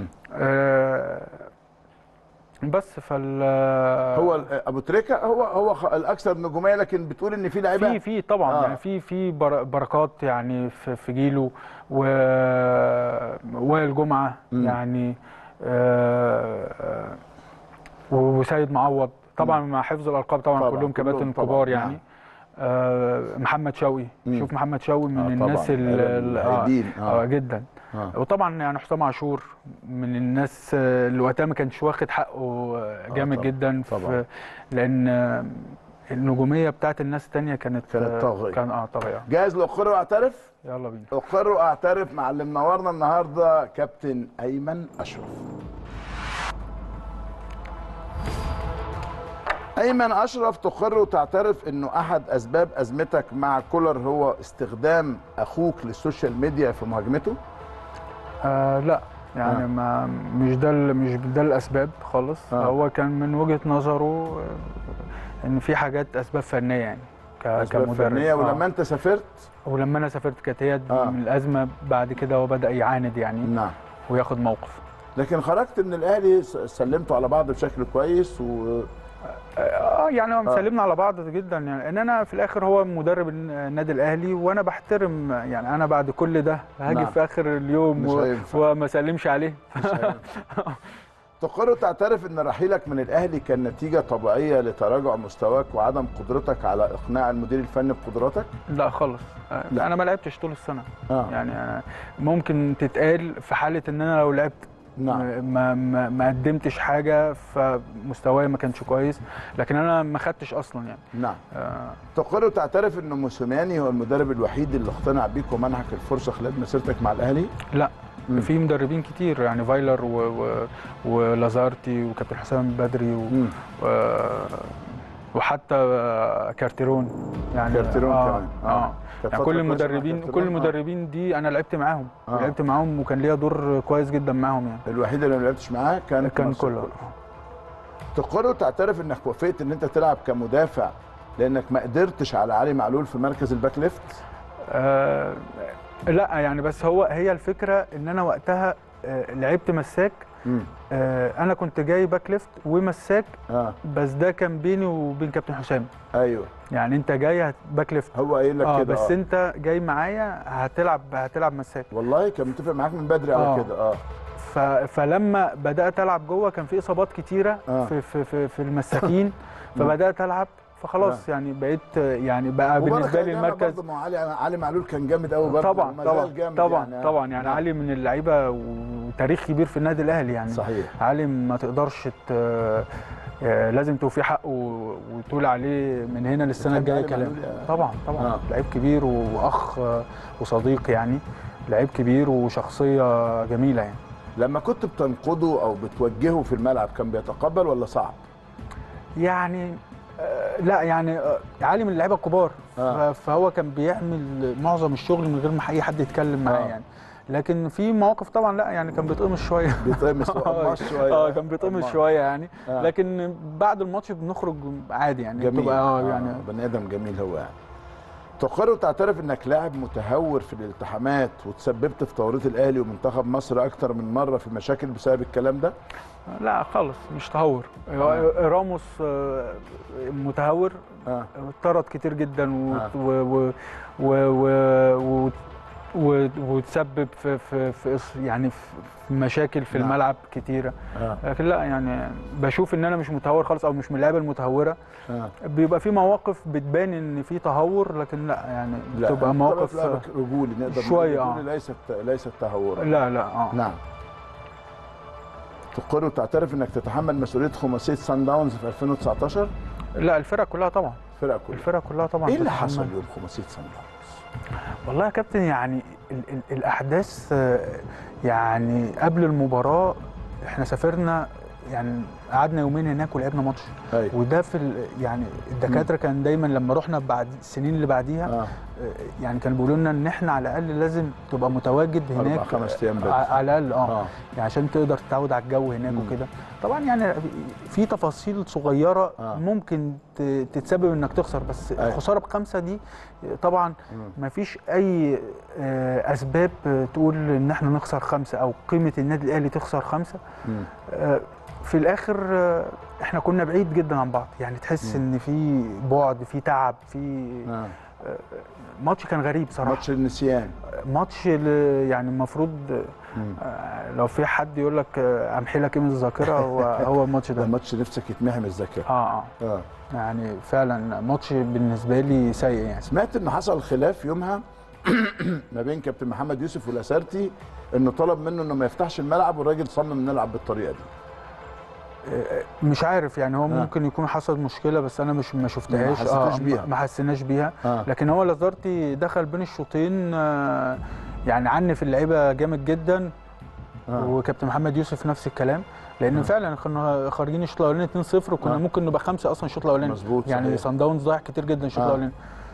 آه بس فال هو ابو تريكه هو هو الاكثر نجوميه، لكن بتقول ان في لعيبه في في طبعا. آه. يعني في في بركات يعني في, في جيله، ووائل جمعه يعني آه وسيد معوض طبعا مع حفظ الالقاب طبعا, طبعا كلهم كباتن كبار. يعني نعم. آه محمد شوقي. مم. شوف محمد شوقي من آه الناس الهايلين آه آه جدا. آه. وطبعا يعني حسام عاشور من الناس اللي وقتها ما كانش واخد حقه جامد آه جدا طبعا. لان النجوميه بتاعت الناس الثانيه كانت كانت طاغيه. كان اه طاغيه. جاهز لاقر واعترف؟ يلا بينا. اقر واعترف مع اللي منورنا النهارده كابتن ايمن اشرف. ايمن اشرف، تقر وتعترف انه احد اسباب ازمتك مع كولر هو استخدام اخوك للسوشيال ميديا في مهاجمته؟ آه لا يعني آه. ما مش ده مش ده الاسباب خالص. آه. هو كان من وجهه نظره ان في حاجات اسباب فنيه يعني اسباب كمدرب فنيه. ولما آه. انت سافرت ولما انا سافرت كانت هي آه. من الازمه. بعد كده هو بدا يعاند يعني نعم وياخد موقف. لكن خرجت من الاهلي سلمتوا على بعض بشكل كويس و اه يعني هو مسلمنا آه. على بعض جدا يعني ان انا في الاخر هو مدرب النادي الاهلي وانا بحترم يعني انا بعد كل ده هاجي نعم. في اخر اليوم و... وما اسلمش عليه. مش تقر وتعترف ان رحيلك من الاهلي كان نتيجه طبيعيه لتراجع مستواك وعدم قدرتك على اقناع المدير الفني بقدراتك؟ لا خالص. لا. انا ما لعبتش طول السنه. آه. يعني أنا ممكن تتقال في حاله ان انا لو لعبت نعم. ما ما ما قدمتش حاجه فمستواي ما كانش كويس، لكن انا ما خدتش اصلا يعني. نعم. آه. تقر وتعترف ان موسيماني هو المدرب الوحيد اللي اقتنع بيك ومنحك الفرصه خلال مسيرتك مع الاهلي؟ لا. مم. في مدربين كتير يعني فايلر و... و... ولازارتي وكابتن حسام بدري و... و... وحتى كارتيرون يعني كارتيرون آه كمان اه, آه. يعني كل المدربين كل المدربين دي انا لعبت معاهم آه. لعبت معاهم وكان ليا دور كويس جدا معاهم يعني. الوحيد اللي ما لعبتش معاه كان كان كولر. تقر وتعترف انك وافقت ان انت تلعب كمدافع لانك ما قدرتش على علي معلول في مركز الباك ليفت؟ آه لا يعني بس هو هي الفكره ان انا وقتها آه لعبت مساك. آه انا كنت جاي باك ليفت ومساك. آه. بس ده كان بيني وبين كابتن حسام. ايوه يعني انت جاي باك ليفت هو قايل لك آه كده. بس آه. انت جاي معايا هتلعب هتلعب مساك. والله كان متفق معاك من بدري على آه. كده. اه ف... فلما بدات العب جوه كان في اصابات كتيره آه. في في في, في المساكين فبدات العب فخلاص. آه. يعني بقيت يعني بقى بالنسبه لي المركز. برضه علي علي معلول كان جامد قوي برضه. طبعا طبعا طبعا يعني. طبعا يعني نعم. علي من اللعيبه وتاريخ كبير في النادي الاهلي يعني. صحيح. علي ما تقدرش ت... لازم توفي حقه وتقول عليه من هنا للسنه الجايه كلام. طبعا طبعا آه. لعيب كبير واخ وصديق يعني. لعيب كبير وشخصيه جميله يعني. لما كنت بتنقده او بتوجهه في الملعب كان بيتقبل ولا صعب؟ يعني آه لا يعني آه علي من اللعيبه الكبار. آه. فهو كان بيعمل معظم الشغل من غير ما اي حد يتكلم معاه. آه. يعني لكن في مواقف طبعا لا يعني كان بيتقمص شويه. بيتقمص شويه. اه كان بيتقمص شويه يعني. آه. لكن بعد الماتش بنخرج عادي يعني. جميل. اه يعني آه. بني ادم جميل هو يعني. تقر وتعترف انك لاعب متهور في الالتحامات وتسببت في توريط الاهلي ومنتخب مصر اكتر من مره في مشاكل بسبب الكلام ده؟ لا خالص مش تهور. آه. راموس متهور. آه. طرد كتير جدا و, آه. و... و... و... و... و... وتسبب في في في يعني في مشاكل في نعم. الملعب كتيره. آه. لكن لا يعني بشوف ان انا مش متهور خالص او مش من اللعيبه المتهوره. آه. بيبقى في مواقف بتبان ان في تهور لكن لا يعني بتبقى مواقف رجولي نقدر شويه اه ليست ليست تهورا. لا لا اه نعم. تقر وتعترف انك تتحمل مسؤوليه خماسيه سان داونز في ألفين وتسعتاشر؟ لا الفرق كلها طبعا. الفرق كلها الفرق كلها طبعا. ايه اللي حصل يوم خماسيه سان داونز؟ والله يا كابتن يعني ال ال الاحداث يعني قبل المباراه احنا سافرنا يعني قعدنا يومين هناك ولعبنا ماتش. أيوة. وده في يعني الدكاتره كان دايما لما رحنا بعد السنين اللي بعديها آه. يعني كانوا بيقولوا لنا ان احنا على الاقل لازم تبقى متواجد هناك اربع خمس ايام بس على الاقل اه, آه. يعني عشان تقدر تتعود على الجو هناك وكده. طبعا يعني في تفاصيل صغيره آه. ممكن تتسبب انك تخسر بس أيوة. الخساره بخمسه دي طبعا ما فيش اي اسباب تقول ان احنا نخسر خمسه او قيمه النادي الاهلي تخسر خمسه. آه في الاخر احنا كنا بعيد جدا عن بعض يعني تحس ان في بعد في تعب في آه. ماتش كان غريب صراحه. ماتش النسيان. ماتش يعني المفروض لو في حد يقول لك امحي لك ايه من الذاكره هو هو الماتش ده. ماتش نفسك يتمحي من الذاكره. اه اه اه يعني فعلا ماتش بالنسبه لي سيء يعني. سمعت ان حصل خلاف يومها ما بين كابتن محمد يوسف والاسارتي انه طلب منه انه ما يفتحش الملعب، والراجل صمم نلعب بالطريقه دي. مش عارف يعني هو ممكن يكون حصل مشكله، بس انا مش ما شفتهاش. ما حسيتوش بيها ما حسيناش بيها آه. لكن هو لازارتي دخل بين الشوطين آه يعني عنف اللعيبه جامد جدا. آه. وكابتن محمد يوسف نفس الكلام، لان آه. فعلا كنا خارجين الشوط الاولاني اتنين صفر وكنا آه. ممكن نبقى خمسه اصلا الشوط الاولاني. مظبوط يعني صن داونز ضيع كتير جدا الشوط آه. الاولاني.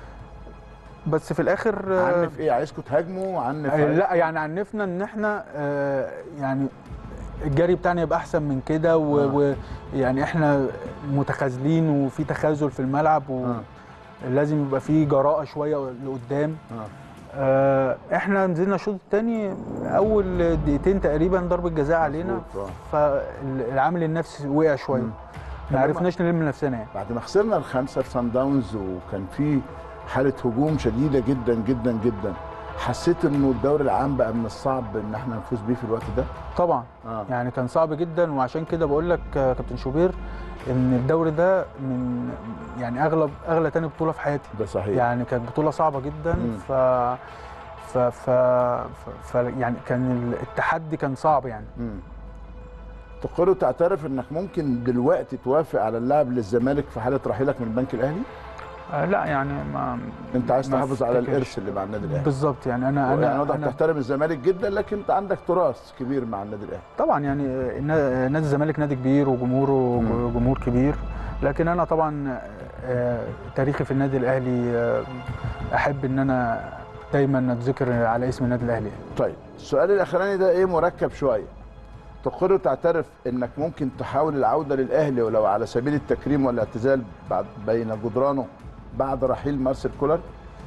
بس في الاخر عنف ايه؟ عايزكم تهاجموا؟ عنف آه لا يعني عنفنا ان احنا آه يعني الجري بتاعنا يبقى احسن من كده، ويعني آه. احنا متخاذلين وفي تخاذل في الملعب، ولازم يبقى في جراءه شويه لقدام. آه. آه احنا نزلنا الشوط الثاني اول دقيقتين تقريبا ضربه جزاء علينا، فالعامل النفسي وقع شويه، ما عرفناش نلم نفسنا يعني. بعد ما خسرنا الخمسه في صن داونز وكان في حاله هجوم شديده جدا جدا جدا، حسيت انه الدوري العام بقى من الصعب ان احنا نفوز بيه في الوقت ده؟ طبعا آه. يعني كان صعب جدا، وعشان كده بقول لك كابتن شوبير ان الدوري ده من يعني اغلب اغلى تاني بطوله في حياتي. ده صحيح. يعني كانت بطوله صعبه جدا. م. ف ف ف, ف... يعني كان التحدي كان صعب يعني. امم تقرر تعترف انك ممكن دلوقتي توافق على اللاعب للزمالك في حاله رحيلك من البنك الاهلي؟ آه لا يعني ما انت عايز تحافظ على الارث اللي مع النادي الاهلي. بالظبط يعني انا انا يعني واضح تحترم الزمالك جدا، لكن انت عندك تراث كبير مع النادي الاهلي. طبعا يعني نادي الزمالك نادي كبير وجمهوره جمهور كبير، لكن انا طبعا تاريخي في النادي الاهلي احب ان انا دايما اتذكر على اسم النادي الاهلي. طيب السؤال الاخراني ده ايه مركب شويه. تقر تعترف انك ممكن تحاول العوده للاهلي ولو على سبيل التكريم والاعتزال بعد بين جدرانه بعد رحيل مارسيل كولر؟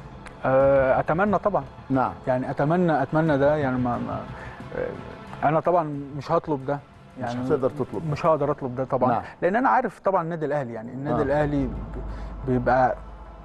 اتمنى طبعا. نعم. يعني اتمنى اتمنى ده يعني ما, ما انا طبعا مش هطلب ده يعني. مش هتقدر تطلب؟ مش هقدر اطلب ده طبعا. نعم. لان انا عارف طبعا النادي الاهلي يعني النادي آه. الاهلي بيبقى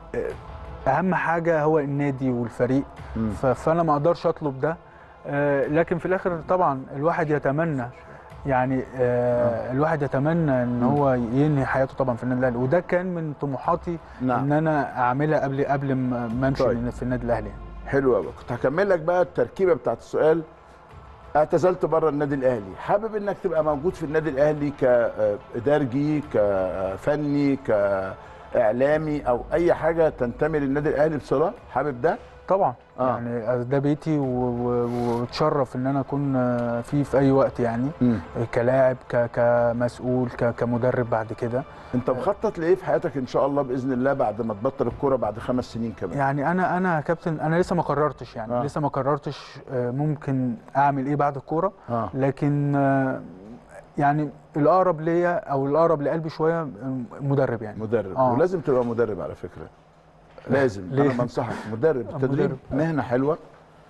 اهم حاجه هو النادي والفريق، م. فانا ما اقدرش اطلب ده. لكن في الاخر طبعا الواحد يتمنى يعني آه الواحد يتمنى ان هو ينهي حياته طبعا في النادي الاهلي، وده كان من طموحاتي. نعم. ان انا اعملها قبل قبل ما امشي طيب. في النادي الاهلي. حلو قوي. كنت هكمل لك بقى التركيبه بتاعت السؤال. اعتزلت بره النادي الاهلي، حابب انك تبقى موجود في النادي الاهلي كادارجي كفني كاعلامي او اي حاجه تنتمي للنادي الاهلي بصله؟ حابب ده؟ طبعا. آه. يعني ده بيتي واتشرف ان انا اكون فيه في اي وقت يعني. م. كلاعب كمسؤول كمدرب بعد كده. انت مخطط لايه في حياتك ان شاء الله باذن الله بعد ما تبطل الكوره بعد خمس سنين كمان؟ يعني انا انا كابتن انا لسه ما قررتش يعني. آه. لسه ما قررتش ممكن اعمل ايه بعد الكوره. آه. لكن يعني الاقرب ليا او الاقرب لقلبي شويه مدرب يعني. مدرب. آه. ولازم تبقى مدرب على فكره. لازم. انا بنصحك مدرب. التدريب مهنه حلوه،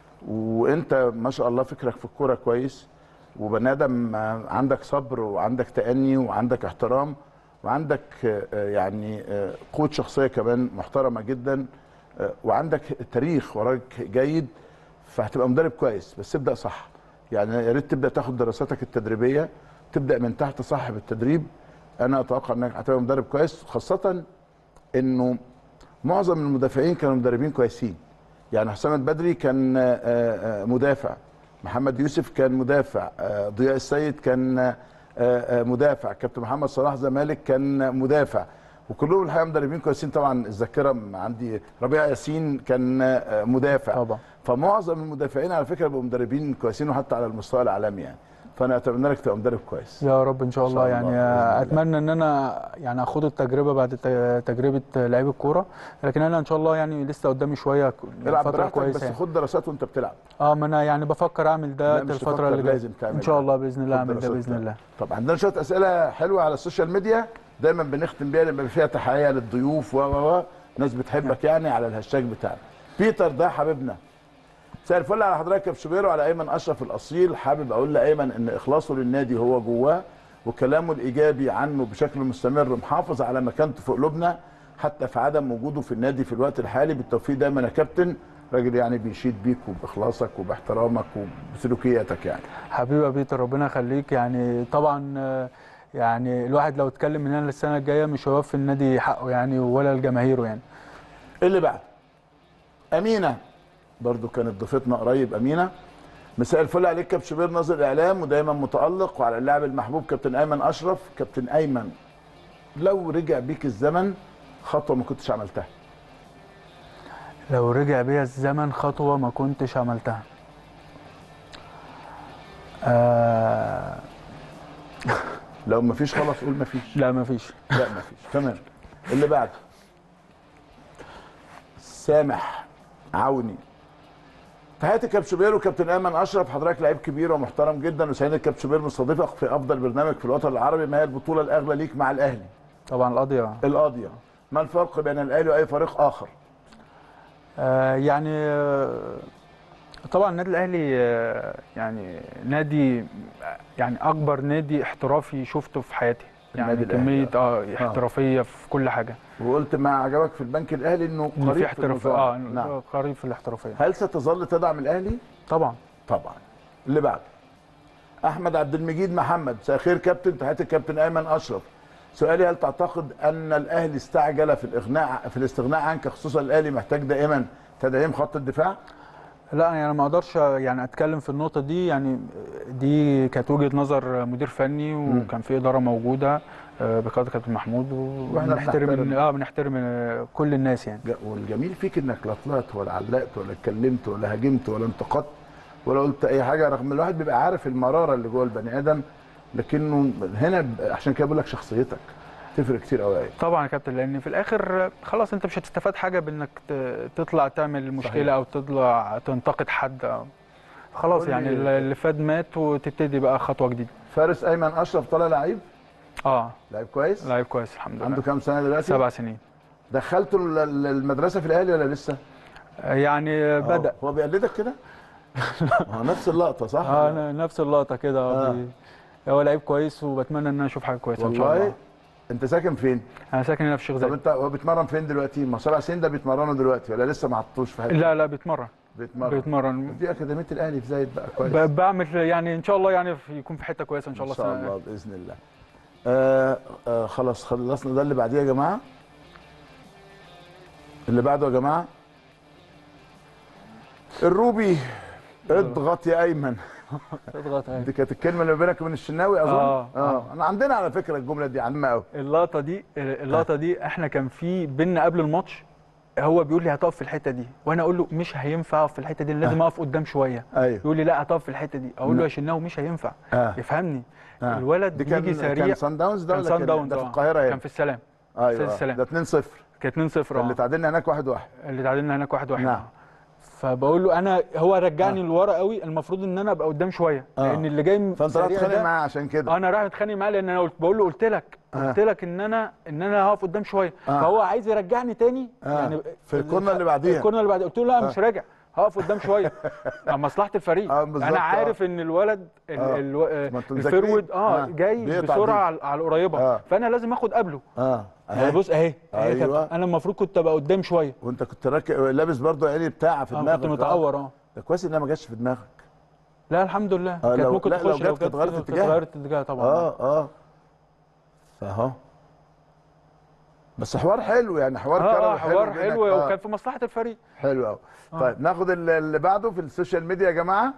وانت ما شاء الله فكرك في الكوره كويس، وبني ادم عندك صبر وعندك تأني وعندك احترام وعندك يعني قوه شخصيه كمان محترمه جدا، وعندك تاريخ وراك جيد، فهتبقى مدرب كويس. بس ابدا صح يعني. يا ريت تبدا تاخد دراساتك التدريبيه، تبدا من تحت صح بالتدريب. انا اتوقع انك هتبقى مدرب كويس، خاصه انه معظم المدافعين كانوا مدربين كويسين. يعني حسام البدري كان مدافع، محمد يوسف كان مدافع، ضياء السيد كان مدافع، كابتن محمد صلاح زمالك كان مدافع، وكلهم الحقيقه مدربين كويسين. طبعا الذاكره عندي ربيع ياسين كان مدافع طبعا. فمعظم المدافعين على فكره بيبقوا مدربين كويسين وحتى على المستوى العالمي يعني. فانا اتمنى لك تبقى مدرب كويس يا رب ان شاء الله, إن شاء الله يعني. اتمنى ان انا يعني اخد التجربه بعد تجربه لعيب الكوره، لكن انا ان شاء الله يعني لسه قدامي شويه فتره كويسه بس يعني. خد دراسات وانت بتلعب. اه ما انا يعني بفكر اعمل ده الفتره اللي جايه ان شاء الله باذن الله اعمل ده باذن الله. طب عندنا شويه اسئله حلوه على السوشيال ميديا دايما بنختم بيها لما فيها تحيه للضيوف و و ناس بتحبك يعني على الهاشتاج بتاعنا. بيتر ده حبيبنا، مساء الفل على حضرتك يا شوبير وعلى ايمن اشرف الاصيل. حابب اقول لايمن ان اخلاصه للنادي هو جواه، وكلامه الايجابي عنه بشكل مستمر محافظ على مكانته في قلوبنا حتى في عدم وجوده في النادي في الوقت الحالي. بالتوفيق دايما يا كابتن. راجل يعني بيشيد بيك وباخلاصك وباحترامك وبسلوكياتك يعني. حبيبي يا بيتر ربنا يخليك. يعني طبعا يعني الواحد لو اتكلم من هنا للسنه الجايه مش هيوفي النادي حقه يعني ولا لجماهيره يعني. اللي بعد امينه برضو كانت ضيفتنا قريب امينه. مساء الفل عليك كابتن شوبير ناظر الاعلام ودايما متالق، وعلى اللاعب المحبوب كابتن ايمن اشرف. كابتن ايمن، لو رجع بيك الزمن خطوه ما كنتش عملتها. لو رجع بيا الزمن خطوه ما كنتش عملتها. آه لو ما فيش خلاص قول ما فيش. لا ما فيش. لا ما فيش. تمام. اللي بعده سامح عوني. تحياتي كابتن شوبير وكابتن ايمن اشرف، حضرتك لعيب كبير ومحترم جدا، وسعيد كابتن شوبير مستضيفك في افضل برنامج في الوطن العربي. ما هي البطوله الاغلى ليك مع الاهلي؟ طبعا القضيه. القضيه. ما الفرق بين الاهلي واي فريق اخر؟ آه يعني آه طبعا النادي الاهلي آه يعني نادي، يعني اكبر نادي احترافي شفته في حياتي، يعني كميه اه احترافيه آه. في كل حاجه. وقلت ما عجبك في البنك الاهلي انه قريب في احترافيه. اه نعم. قريب في الاحترافيه. هل ستظل تدعم الاهلي؟ طبعا طبعا. اللي بعده احمد عبد المجيد محمد. مساء الخير كابتن، تحياتي الكابتن ايمن اشرف. سؤالي، هل تعتقد ان الاهلي استعجل في الاغناء في الاستغناء عنك، خصوصا الاهلي محتاج دائما تدعيم خط الدفاع؟ لا يعني انا ما اقدرش يعني اتكلم في النقطه دي، يعني دي كانت وجهه نظر مدير فني وكان في اداره موجوده بقياده كابتن محمود، وبنحترم اه بنحترم كل الناس يعني. والجميل فيك انك لا طلعت ولا علقت ولا اتكلمت ولا هاجمت ولا انتقدت ولا قلت اي حاجه، رغم الواحد بيبقى عارف المراره اللي جوه البني ادم، لكنه هنا عشان كده بقول لك شخصيتك تفرق كتير قوي. طبعا يا كابتن، لان في الاخر خلاص انت مش هتستفاد حاجه بانك تطلع تعمل مشكله او تطلع تنتقد حد، خلاص يعني اللي فات مات وتبتدي بقى خطوه جديده. فارس ايمن اشرف طالع لعيب؟ اه لعيب كويس؟ لعيب كويس الحمد لله. عنده كام سنه دلوقتي؟ سبع سنين. دخلته المدرسه في الاهلي ولا لسه؟ يعني بدا. هو بيقلدك كده؟ هو نفس اللقطه صح؟ اه نفس اللقطه كده. آه. هو لعيب كويس وبتمنى ان انا اشوف حاجه كويسه ان شاء الله. انت ساكن فين؟ انا ساكن هنا في الشيخ زايد. طب انت هو بيتمرن فين دلوقتي؟ ما سبع سنين ده بيتمرنوا دلوقتي ولا لسه ما حطوش في حته؟ لا لا بيتمرن. بيتمرن بيتمرن دي اكاديميه الاهلي في زايد بقى كويس. بعمل يعني ان شاء الله يعني يكون في حته كويسه ان شاء الله. ان شاء الله باذن الله. آه آه خلاص خلصنا ده. اللي بعديه يا جماعه، اللي بعده يا جماعه الروبي. اضغط يا ايمن. اضغط يا ايمن. دي كانت الكلمه اللي بينك وبين الشناوي اظن. اه اه انا عندنا على فكره الجمله دي عامه قوي. اللقطه دي اللقطه دي احنا كان في بينا قبل الماتش، هو بيقول لي هتقف في الحته دي وانا اقول له مش هينفع اقف في الحته دي، لازم اقف قدام شويه. ايوه. يقول لي لا هتقف في الحته دي، اقول له يا شناوي مش هينفع. آه. يفهمني. آه. الولد بيجي سريع. كان سان داونز ده ولا كان ده في القاهره هنا؟ كان في السلام. ايوه السلام. ده اتنين صفر. كان اتنين صفر. اللي تعادلنا هناك واحد واحد. اللي تعادلنا هناك واحد واحد. نعم. فبقول له انا هو رجعني آه. لورا قوي، المفروض ان انا ابقى قدام شويه. آه. لان اللي جاي فانت رايح تتخانق معاه عشان كده. انا رايح اتخانق معاه لان انا قلت بقول له قلت لك آه. قلت لك ان انا ان انا هقف قدام شويه. آه. فهو عايز يرجعني تاني. آه. يعني في الكورنر اللي بعديها. الكورنر اللي بعديها قلت له لا آه. مش راجع، هقف قدام شويه مصلحه الفريق. آه انا عارف آه. ان الولد آه. الفيرود اه, آه. جاي بسرعه على القريبه. آه. فانا لازم اخد قبله. اه يعني بص اهي. ايوه. انا المفروض كنت ابقى قدام شويه. وانت كنت راكب لابس برضه عيني بتاع في دماغك. كنت متعور. اه ده كويس انها ما جاتش في دماغك. لا الحمد لله. آه كانت ممكن لا تخش لو جت كانت غيرت اتجاه. غيرت اتجاه طبعا. اه اه فاهو. بس حوار حلو يعني، حوار آه كروي آه حلو. حوار حلو آه. وكان في مصلحه الفريق. حلو قوي. آه. طيب ناخد اللي بعده في السوشيال ميديا يا جماعه.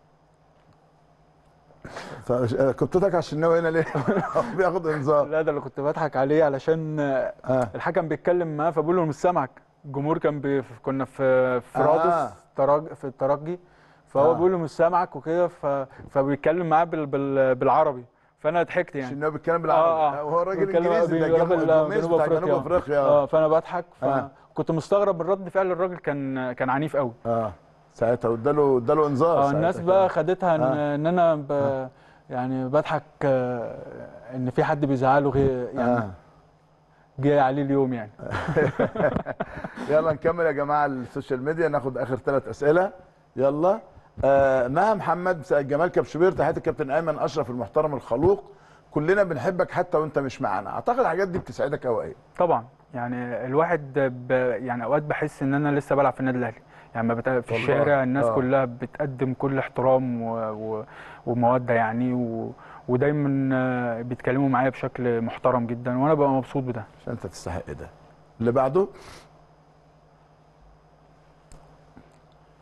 كنتك على الشناوي هنا ليه؟ بياخد انذار. لا ده اللي كنت بضحك عليه علشان آه. الحكم بيتكلم معاه فبقول له مش سامعك. الجمهور كان بي... كنا في في رادس آه. ترج... في الترجي، فهو آه. بيقول له مش سامعك وكده ف... فبيتكلم معاه بال... بال... بالعربي، فانا ضحكت يعني. الشناوي بيتكلم بالعربي. اه اه هو راجل انجليزي ده جنوب افريقيا. اه فانا بضحك فكنت آه. مستغرب من رد فعل الراجل، كان كان عنيف قوي. اه ساعتها واداله اداله انذار. اه الناس بقى خدتها ان, آه. إن انا ب... آه. يعني بضحك آه ان في حد بيزعله غير يعني آه. جاي عليه اليوم يعني. يلا نكمل يا جماعه السوشيال ميديا، ناخد اخر ثلاث اسئله. يلا. آه مها محمد. مساء الجمال كابتن شوبير، تحياتي الكابتن ايمن اشرف المحترم الخلوق، كلنا بنحبك حتى وانت مش معانا. اعتقد الحاجات دي بتسعدك قوي. ايه طبعا يعني الواحد ب... يعني اوقات بحس ان انا لسه بلعب في النادي الاهلي، يعني ما بت... في الشارع الناس آه. كلها بتقدم كل احترام و... و... وموده يعني و... ودايما بيتكلموا معايا بشكل محترم جدا وانا ببقى مبسوط بده. عشان انت تستحق ده. اللي بعده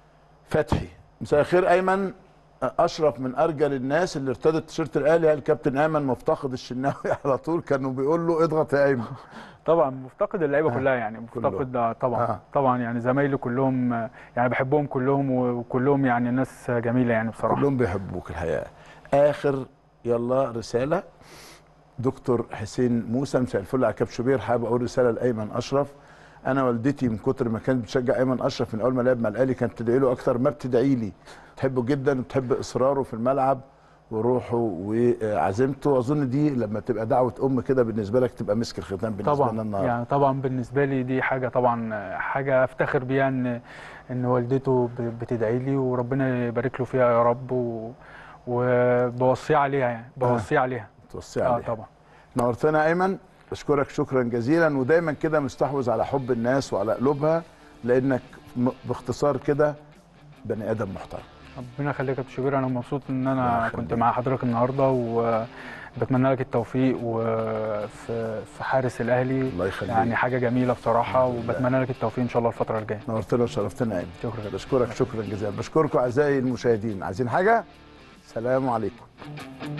فتحي. مساء الخير ايمن. اشرف من ارجل الناس اللي ارتدت تيشيرت الاهلي، الكابتن ايمن مفتقد الشناوي على طول، كانوا بيقول له اضغط يا ايمن. طبعا مفتقد اللعيبه آه. كلها يعني، مفتقد كله. طبعا آه. طبعا يعني زمايلي كلهم يعني بحبهم كلهم، وكلهم يعني ناس جميله يعني بصراحه، كلهم بيحبوك الحقيقه. اخر يلا رساله دكتور حسين موسى. مساء الفل على كابتن شوبير، حابب اقول رساله لايمن اشرف. انا والدتي من كتر ما كانت بتشجع ايمن اشرف من اول ما لعب مع الاهلي كانت تدعي له اكتر ما بتدعي لي، تحبه جدا وتحب اصراره في الملعب وروحه وعزيمته. اظن دي لما تبقى دعوه ام كده بالنسبه لك تبقى مسك الختام بالنسبه لنا النهارده. يعني طبعا بالنسبه لي دي حاجه طبعا حاجه افتخر بيها ان ان والدته بتدعي لي، وربنا يبارك له فيها يا رب، و... وبوصيه عليها يعني بوصيه آه. عليها توصيه عليها. اه طبعا. نورتنا ايمن، بشكرك شكرا جزيلا، ودايما كده مستحوذ على حب الناس وعلى قلوبها، لانك باختصار كده بني ادم محترم. ربنا يخليك يا كابتن شوبير، انا مبسوط ان انا كنت مع حضرتك النهارده، وبتمنى لك التوفيق وفي في حارس الاهلي. الله يخليك، يعني حاجه جميله بصراحه، وبتمنى لك التوفيق ان شاء الله الفتره الجايه. نورتنا وشرفتنا يا ايمن. شكرا. بشكرك شكرا جزيلا. بشكركم اعزائي المشاهدين. عايزين حاجه؟ سلام عليكم.